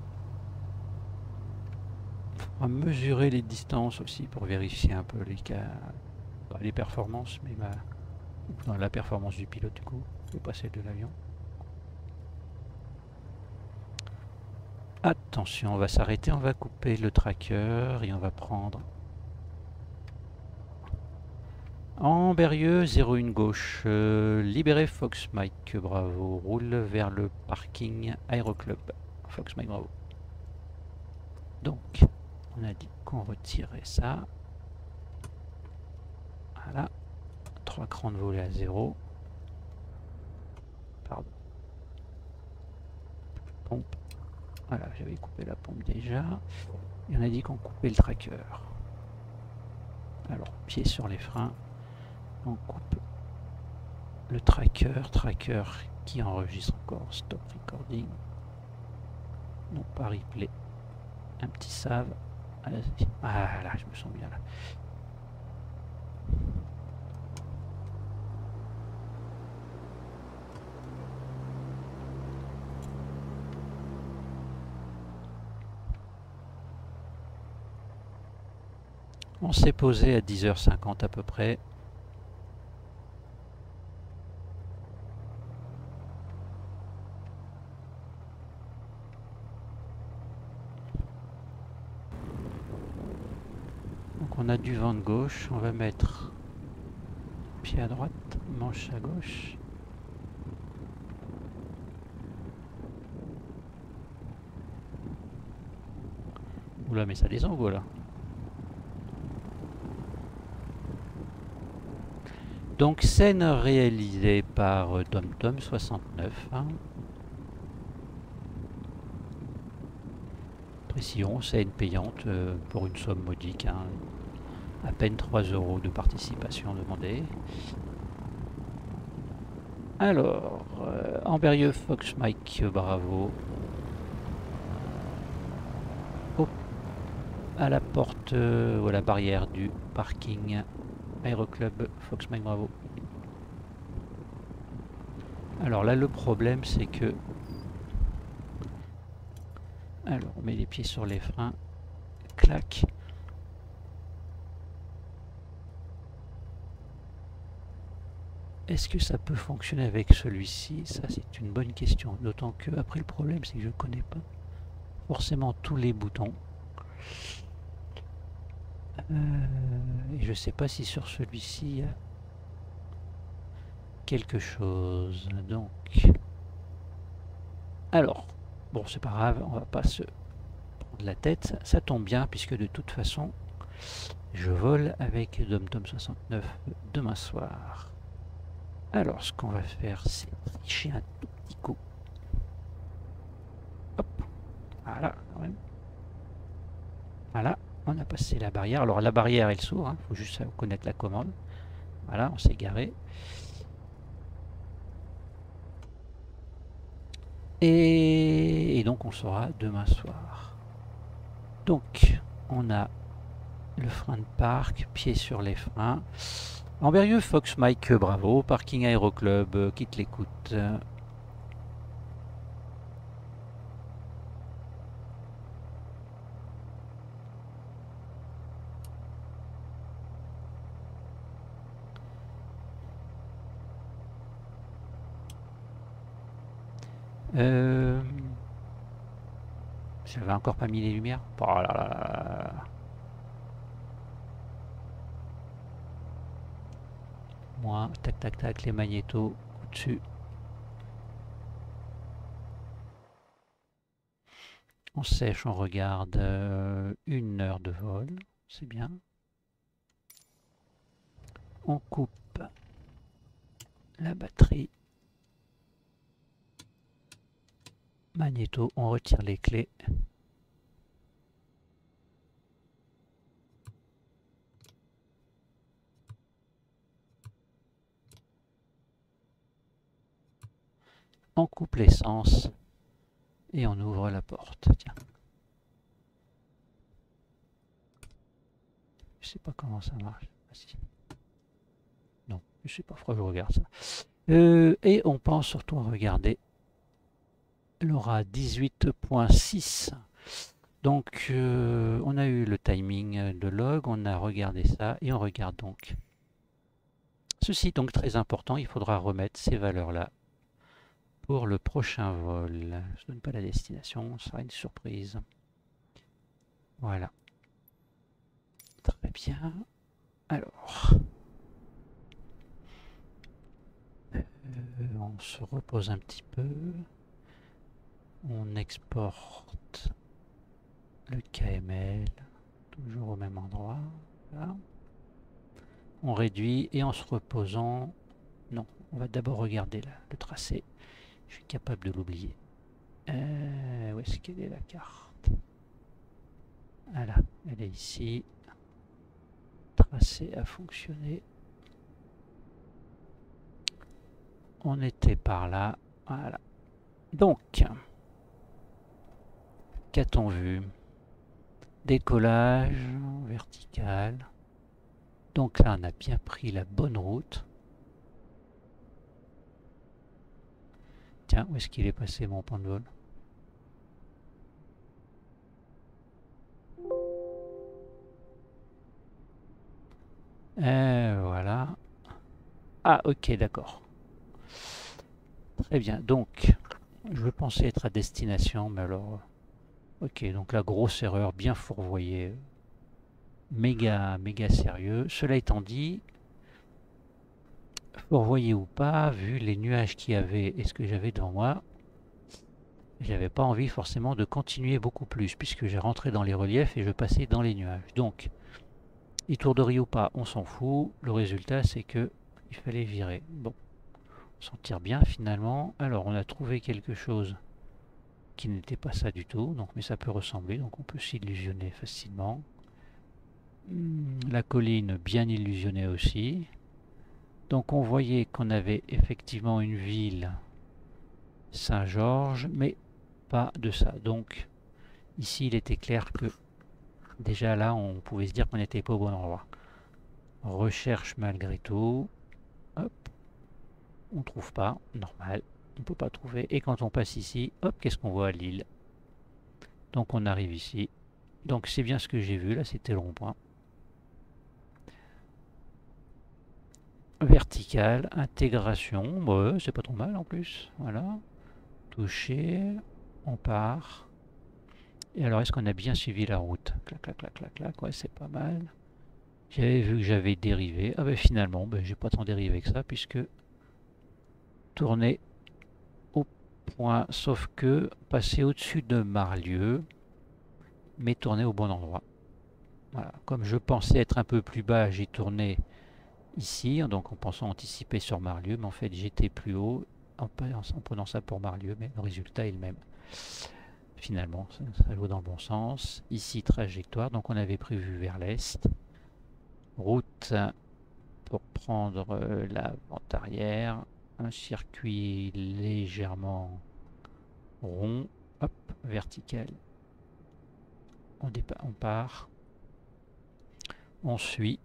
On va mesurer les distances aussi pour vérifier un peu les cas, bah, les performances, mais ma, dans la performance du pilote du coup, et pas celle de l'avion. Attention, on va s'arrêter, on va couper le tracker et on va prendre Amberieu, zéro un gauche, euh, libéré Fox Mike, bravo, roule vers le parking Aéroclub, Fox Mike, bravo. Donc, on a dit qu'on retirait ça. Voilà, trois crans de volée à zéro. Pardon. Pompe. Voilà, j'avais coupé la pompe déjà. Et on a dit qu'on coupait le tracker. Alors, pied sur les freins. On coupe le tracker. Tracker qui enregistre encore stop recording. Non, pas replay. Un petit save. Ah là, je me sens bien là. On s'est posé à dix heures cinquante à peu près. Donc on a du vent de gauche, on va mettre pied à droite, manche à gauche. Oula, mais ça descend voilà. Donc scène réalisée par TomTom soixante-neuf. Hein. Précision, scène payante euh, pour une somme modique. Hein. À peine trois euros de participation demandée. Alors, euh, Amberieux, Fox, Mike, Bravo. Hop, à la porte euh, ou à la barrière du parking Aéroclub, Fox, Mike, Bravo. Alors là, le problème, c'est que... Alors, on met les pieds sur les freins. Clac. Est-ce que ça peut fonctionner avec celui-ci? Ça, c'est une bonne question. D'autant que, après, le problème, c'est que je ne connais pas forcément tous les boutons. Euh, et je ne sais pas si sur celui-ci, il y a quelque chose. Donc, alors, bon, c'est pas grave, on va pas se prendre la tête. Ça, ça tombe bien, puisque de toute façon, je vole avec DomTom soixante-neuf demain soir. Alors, ce qu'on va faire, c'est tricher un tout petit coup. Hop, voilà, quand même. Voilà, on a passé la barrière. Alors, la barrière, elle s'ouvre, il hein, faut juste connaître la commande. Voilà, on s'est garé. Et, et donc, on saura demain soir. Donc, on a le frein de parc, pied sur les freins. Amberieux, Fox, Mike, Bravo, parking Aéroclub, euh, quitte l'écoute. Euh, J'avais encore pas mis les lumières. Oh là là là. Moi, tac tac tac, les magnétos au-dessus. On sèche, on regarde euh, une heure de vol, c'est bien. On coupe la batterie. Magnéto, on retire les clés. On coupe l'essence et on ouvre la porte. Tiens. Je sais pas comment ça marche. Ah, si. Non, je sais pas, pourquoi je regarde ça. Euh, et on pense surtout à regarder l'Aura dix-huit point six. Donc euh, on a eu le timing de log, on a regardé ça et on regarde donc ceci. Donc très important, il faudra remettre ces valeurs là pour le prochain vol. Je ne donne pas la destination, ce sera une surprise. Voilà. Très bien. Alors, euh, on se repose un petit peu. On exporte le K M L, toujours au même endroit. Là. On réduit et en se reposant, non, on va d'abord regarder là, le tracé. Je suis capable de l'oublier. Euh, où est-ce qu'elle est la carte? Voilà, elle est ici. Tracé a fonctionné. On était par là. Voilà. Donc, qu'a-t-on vu? Décollage vertical. Donc là, on a bien pris la bonne route. Tiens, où est-ce qu'il est passé mon point de vol? Euh, voilà. Ah, ok, d'accord. Très bien. Donc, je pensais être à destination, mais alors... Ok, donc la grosse erreur, bien fourvoyée. Méga, méga sérieux. Cela étant dit, fourvoyé ou pas, vu les nuages qu'il y avait et ce que j'avais devant moi, j'avais pas envie forcément de continuer beaucoup plus, puisque j'ai rentré dans les reliefs et je passais dans les nuages. Donc, étourderie ou pas, on s'en fout. Le résultat, c'est que il fallait virer. Bon, on s'en tire bien finalement. Alors, on a trouvé quelque chose qui n'était pas ça du tout, donc, mais ça peut ressembler, donc on peut s'illusionner facilement. La colline bien illusionnée aussi. Donc on voyait qu'on avait effectivement une ville Saint-Georges, mais pas de ça. Donc ici il était clair que déjà là on pouvait se dire qu'on n'était pas au bon endroit. Recherche malgré tout. Hop. On trouve pas, normal. On peut pas trouver. Et quand on passe ici, hop, qu'est-ce qu'on voit à Lille? Donc on arrive ici. Donc c'est bien ce que j'ai vu, là c'était le rond-point. Vertical, intégration, ouais, c'est pas trop mal en plus. Voilà. Toucher, on part. Et alors est-ce qu'on a bien suivi la route? Clac, clac, clac, clac, clac, ouais, c'est pas mal. J'avais vu que j'avais dérivé. Ah ben finalement, ben, j'ai pas tant dérivé que ça, puisque tourner au point, sauf que passer au-dessus de Marlieux, mais tourner au bon endroit. Voilà. Comme je pensais être un peu plus bas, j'ai tourné ici, donc en pensant anticiper sur Marlieux, mais en fait j'étais plus haut en, en prenant ça pour Marlieux, mais le résultat est le même. Finalement, ça, ça joue dans le bon sens. Ici, trajectoire, donc on avait prévu vers l'est. Route pour prendre euh, la vente arrière. Un circuit légèrement rond. Hop, vertical. On, on part. On suit.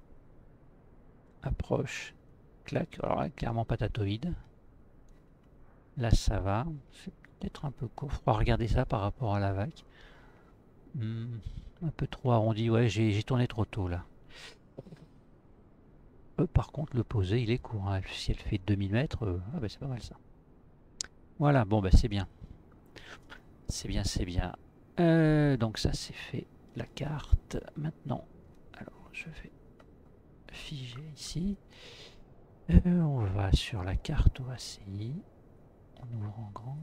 Approche. Clac. Alors là, clairement patatoïde. Là, ça va. C'est peut-être un peu court. Il faudra regarder ça par rapport à la vague. Hmm, un peu trop arrondi. Ouais, j'ai tourné trop tôt là. Euh, par contre, le posé, il est court. Hein. Si elle fait deux mille mètres, euh, ah bah c'est pas mal ça. Voilà, bon bah c'est bien. C'est bien, c'est bien. Euh, donc ça c'est fait. La carte. Maintenant, alors je vais figer ici. Euh, on va sur la carte O A C I. On ouvre en grand.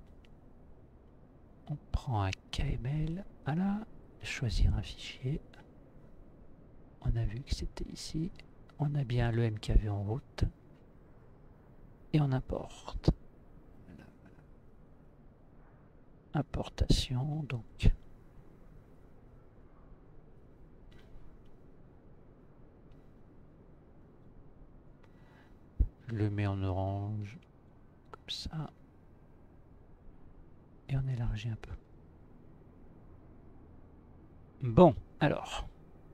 On prend un K M L. Voilà. Choisir un fichier. On a vu que c'était ici. On a bien le M K V en route. Et on importe. Voilà, voilà. Importation, donc. Je le mets en orange. Comme ça. Et on élargit un peu. Bon, alors.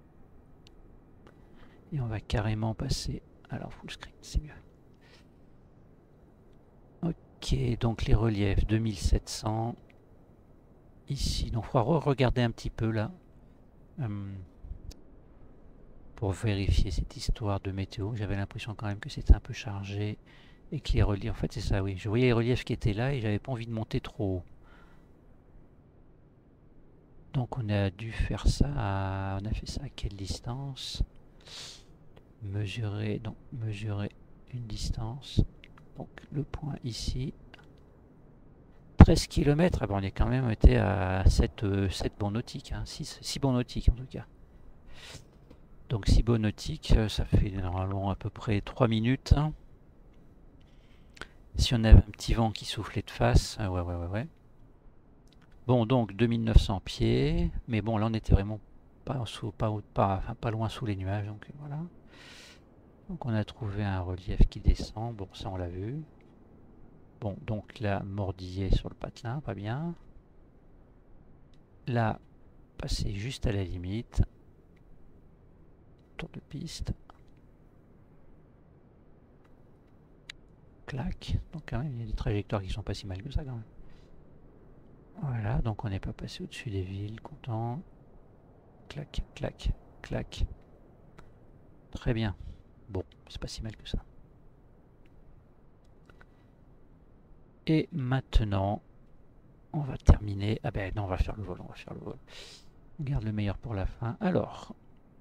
Et on va carrément passer. Alors, full screen, c'est mieux. Ok, donc les reliefs deux mille sept cents. Ici, donc il faudra regarder un petit peu là. Hum, pour vérifier cette histoire de météo. J'avais l'impression quand même que c'était un peu chargé. Et que les reliefs. En fait, c'est ça, oui. Je voyais les reliefs qui étaient là et j'avais pas envie de monter trop haut. Donc on a dû faire ça. À, on a fait ça à quelle distance? Mesurer, donc mesurer une distance. Donc le point ici. treize kilomètres, ah ben on est quand même été à sept, euh, sept bons nautiques, hein, six, six bons nautiques en tout cas. Donc six bons nautiques, ça fait normalement à peu près trois minutes. Hein. Si on avait un petit vent qui soufflait de face, euh, ouais, ouais, ouais, ouais. Bon, donc deux mille neuf cents pieds, mais bon, là on était vraiment pas, sous, pas, pas, enfin, pas loin sous les nuages, donc voilà. Donc on a trouvé un relief qui descend, bon ça on l'a vu. Bon, donc là, mordillé sur le patelin, pas bien. Là, passer juste à la limite. Tour de piste. Clac. Donc quand même, il y a des trajectoires qui sont pas si mal que ça quand même. Voilà, donc on n'est pas passé au-dessus des villes, content. Clac, clac, clac. Très bien. Bon, c'est pas si mal que ça. Et maintenant, on va terminer. Ah ben non, on va faire le vol, on va faire le vol. On garde le meilleur pour la fin. Alors.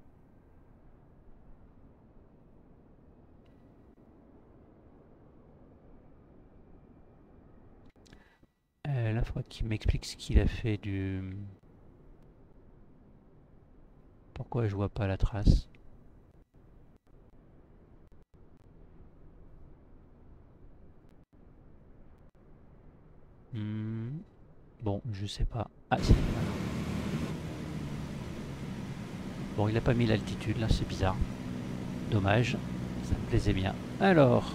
Euh, là, il faudrait qu'il m'explique ce qu'il a fait du... Pourquoi je vois pas la trace? Hmm. Bon, je sais pas. Ah, c'est... Bon, il a pas mis l'altitude, là, c'est bizarre. Dommage. Ça me plaisait bien. Alors.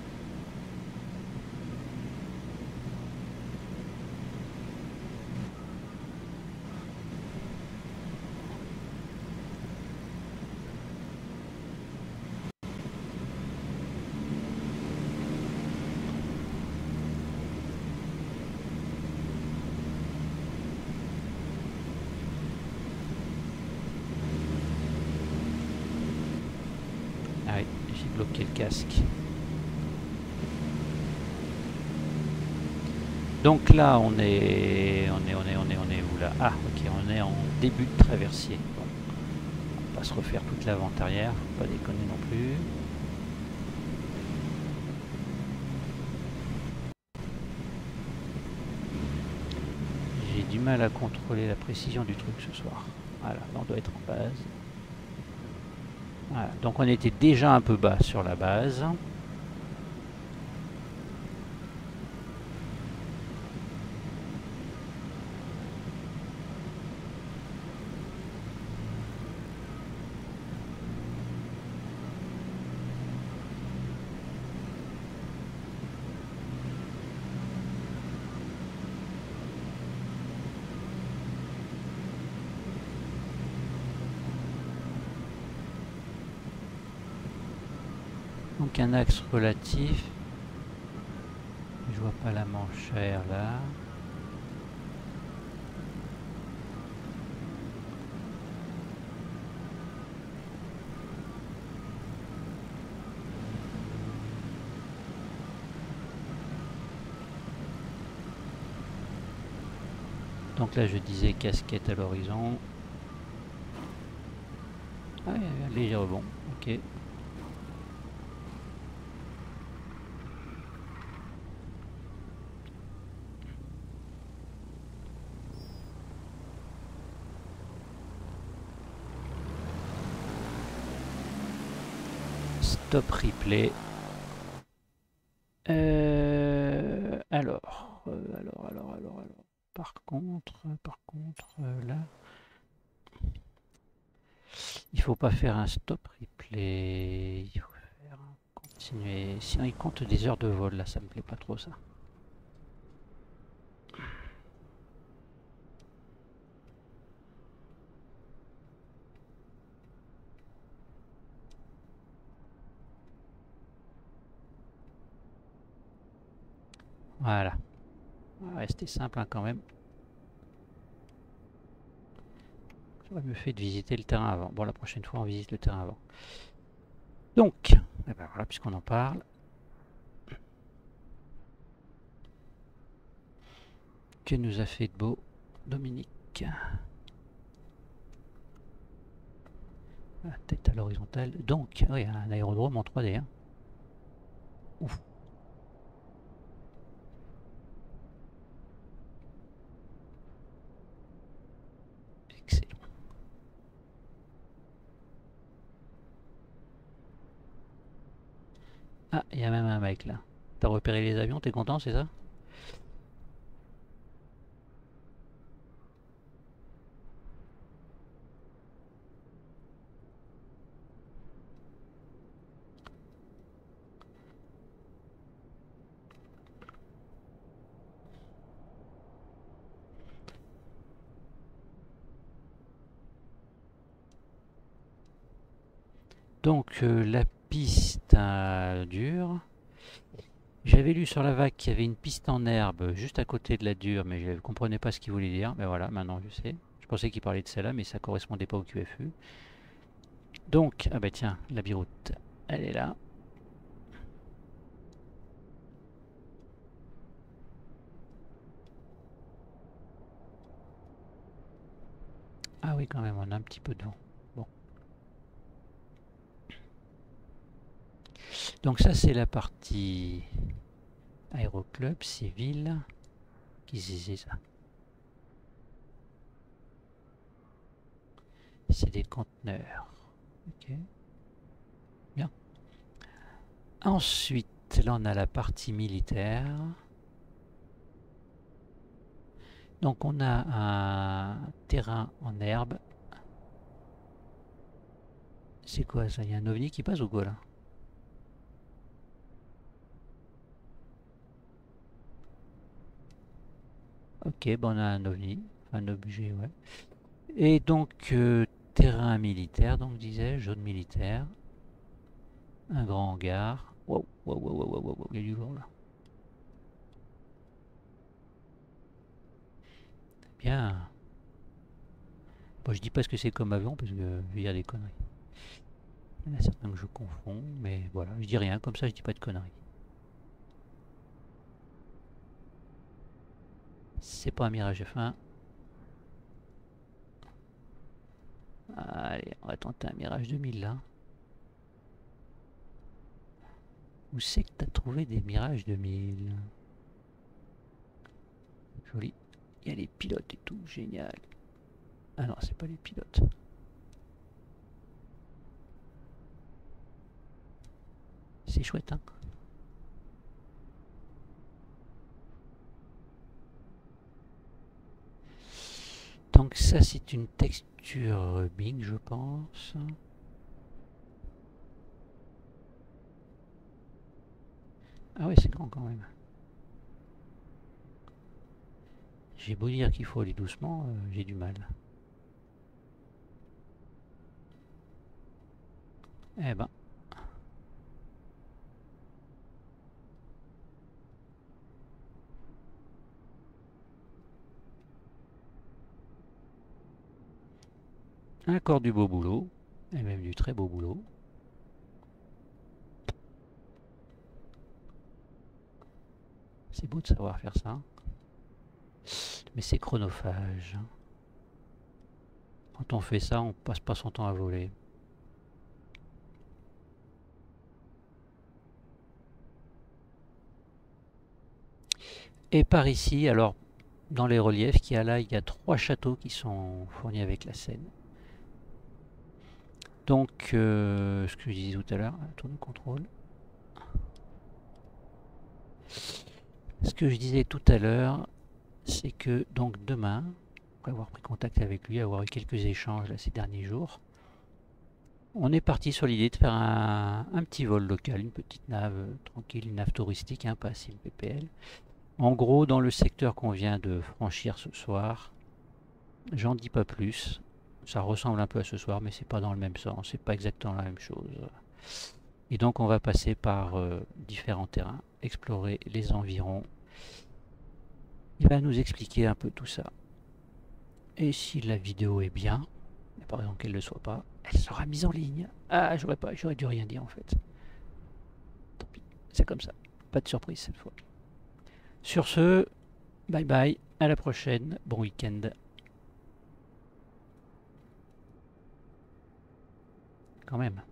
Ah oui, j'ai bloqué le casque. Donc là, on est, on est, on est, on est, on est où là? Ah, ok, on est en début de traversier. Bon, on va pas se refaire toute la vente arrière, pas déconner non plus. J'ai du mal à contrôler la précision du truc ce soir. Voilà, là on doit être en base. Voilà, donc on était déjà un peu bas sur la base. Donc un axe relatif. Je vois pas la manchère là. Donc là je disais casquette à l'horizon. Ah, il y a un léger rebond, ok. Stop replay. Euh, alors, euh, alors, alors, alors, alors. Par contre, par contre, euh, là, il faut pas faire un stop replay. Il faut faire un continuer. Sinon, il compte des heures de vol. Là, ça me plaît pas trop ça. Voilà. On va rester simple hein, quand même. J'aurais mieux fait de visiter le terrain avant. Bon, la prochaine fois, on visite le terrain avant. Donc, eh ben voilà, puisqu'on en parle. Que nous a fait de beau Dominique? La tête à l'horizontale. Donc, oui, un aérodrome en trois D. Hein. Ouf. Excellent. Ah, il y a même un mec là. T'as repéré les avions, t'es content, c'est ça? Donc, euh, la piste euh, dure. J'avais lu sur la vague qu'il y avait une piste en herbe juste à côté de la dure, mais je ne comprenais pas ce qu'il voulait dire. Mais voilà, maintenant je sais. Je pensais qu'il parlait de celle-là, mais ça correspondait pas au Q F U. Donc, ah bah tiens, la biroute, elle est là. Ah oui, quand même, on a un petit peu de vent. Bon. Donc ça, c'est la partie aéroclub, civil. Qui c'est ça? C'est des conteneurs. Ok. Bien. Ensuite, là, on a la partie militaire. Donc, on a un terrain en herbe. C'est quoi ça? Il y a un ovni qui passe ou quoi là? Ok, bon, on a un ovni, un objet, ouais. Et donc, euh, terrain militaire, donc disais-je, zone militaire. Un grand hangar. Wow, wow, wow, wow, wow, wow, il y a du lourd là. Bien. Bon, je dis pas ce que c'est comme avion parce que je vais dire des conneries. Il y en a certains que je confonds, mais voilà, je dis rien, comme ça je dis pas de conneries. C'est pas un Mirage F un. Allez, on va tenter un Mirage deux mille là. Où c'est que t'as trouvé des Mirages deux mille? Joli. Il y a les pilotes et tout, génial. Ah non, c'est pas les pilotes. C'est chouette, hein. Donc ça, c'est une texture Bing, je pense. Ah ouais, c'est grand quand même. J'ai beau dire qu'il faut aller doucement, euh, j'ai du mal. Eh ben. Encore du beau boulot, et même du très beau boulot. C'est beau de savoir faire ça. Mais c'est chronophage. Quand on fait ça, on passe pas son temps à voler. Et par ici, alors, dans les reliefs qu'il y a là, il y a trois châteaux qui sont fournis avec la Seine. Donc, euh, ce que je disais tout à l'heure, tour de contrôle. Ce que je disais tout à l'heure, c'est que donc demain, après avoir pris contact avec lui, avoir eu quelques échanges là, ces derniers jours, on est parti sur l'idée de faire un, un petit vol local, une petite nave euh, tranquille, une nave touristique, hein, pas sim P P L. En gros, dans le secteur qu'on vient de franchir ce soir, j'en dis pas plus. Ça ressemble un peu à ce soir, mais c'est pas dans le même sens, c'est pas exactement la même chose. Et donc on va passer par euh, différents terrains, explorer les environs. Il va nous expliquer un peu tout ça. Et si la vidéo est bien, et par exemple qu'elle ne le soit pas, elle sera mise en ligne. Ah, j'aurais pas, j'aurais dû rien dire en fait. Tant pis, c'est comme ça. Pas de surprise cette fois. Sur ce, bye bye, à la prochaine, bon week-end. Quand même.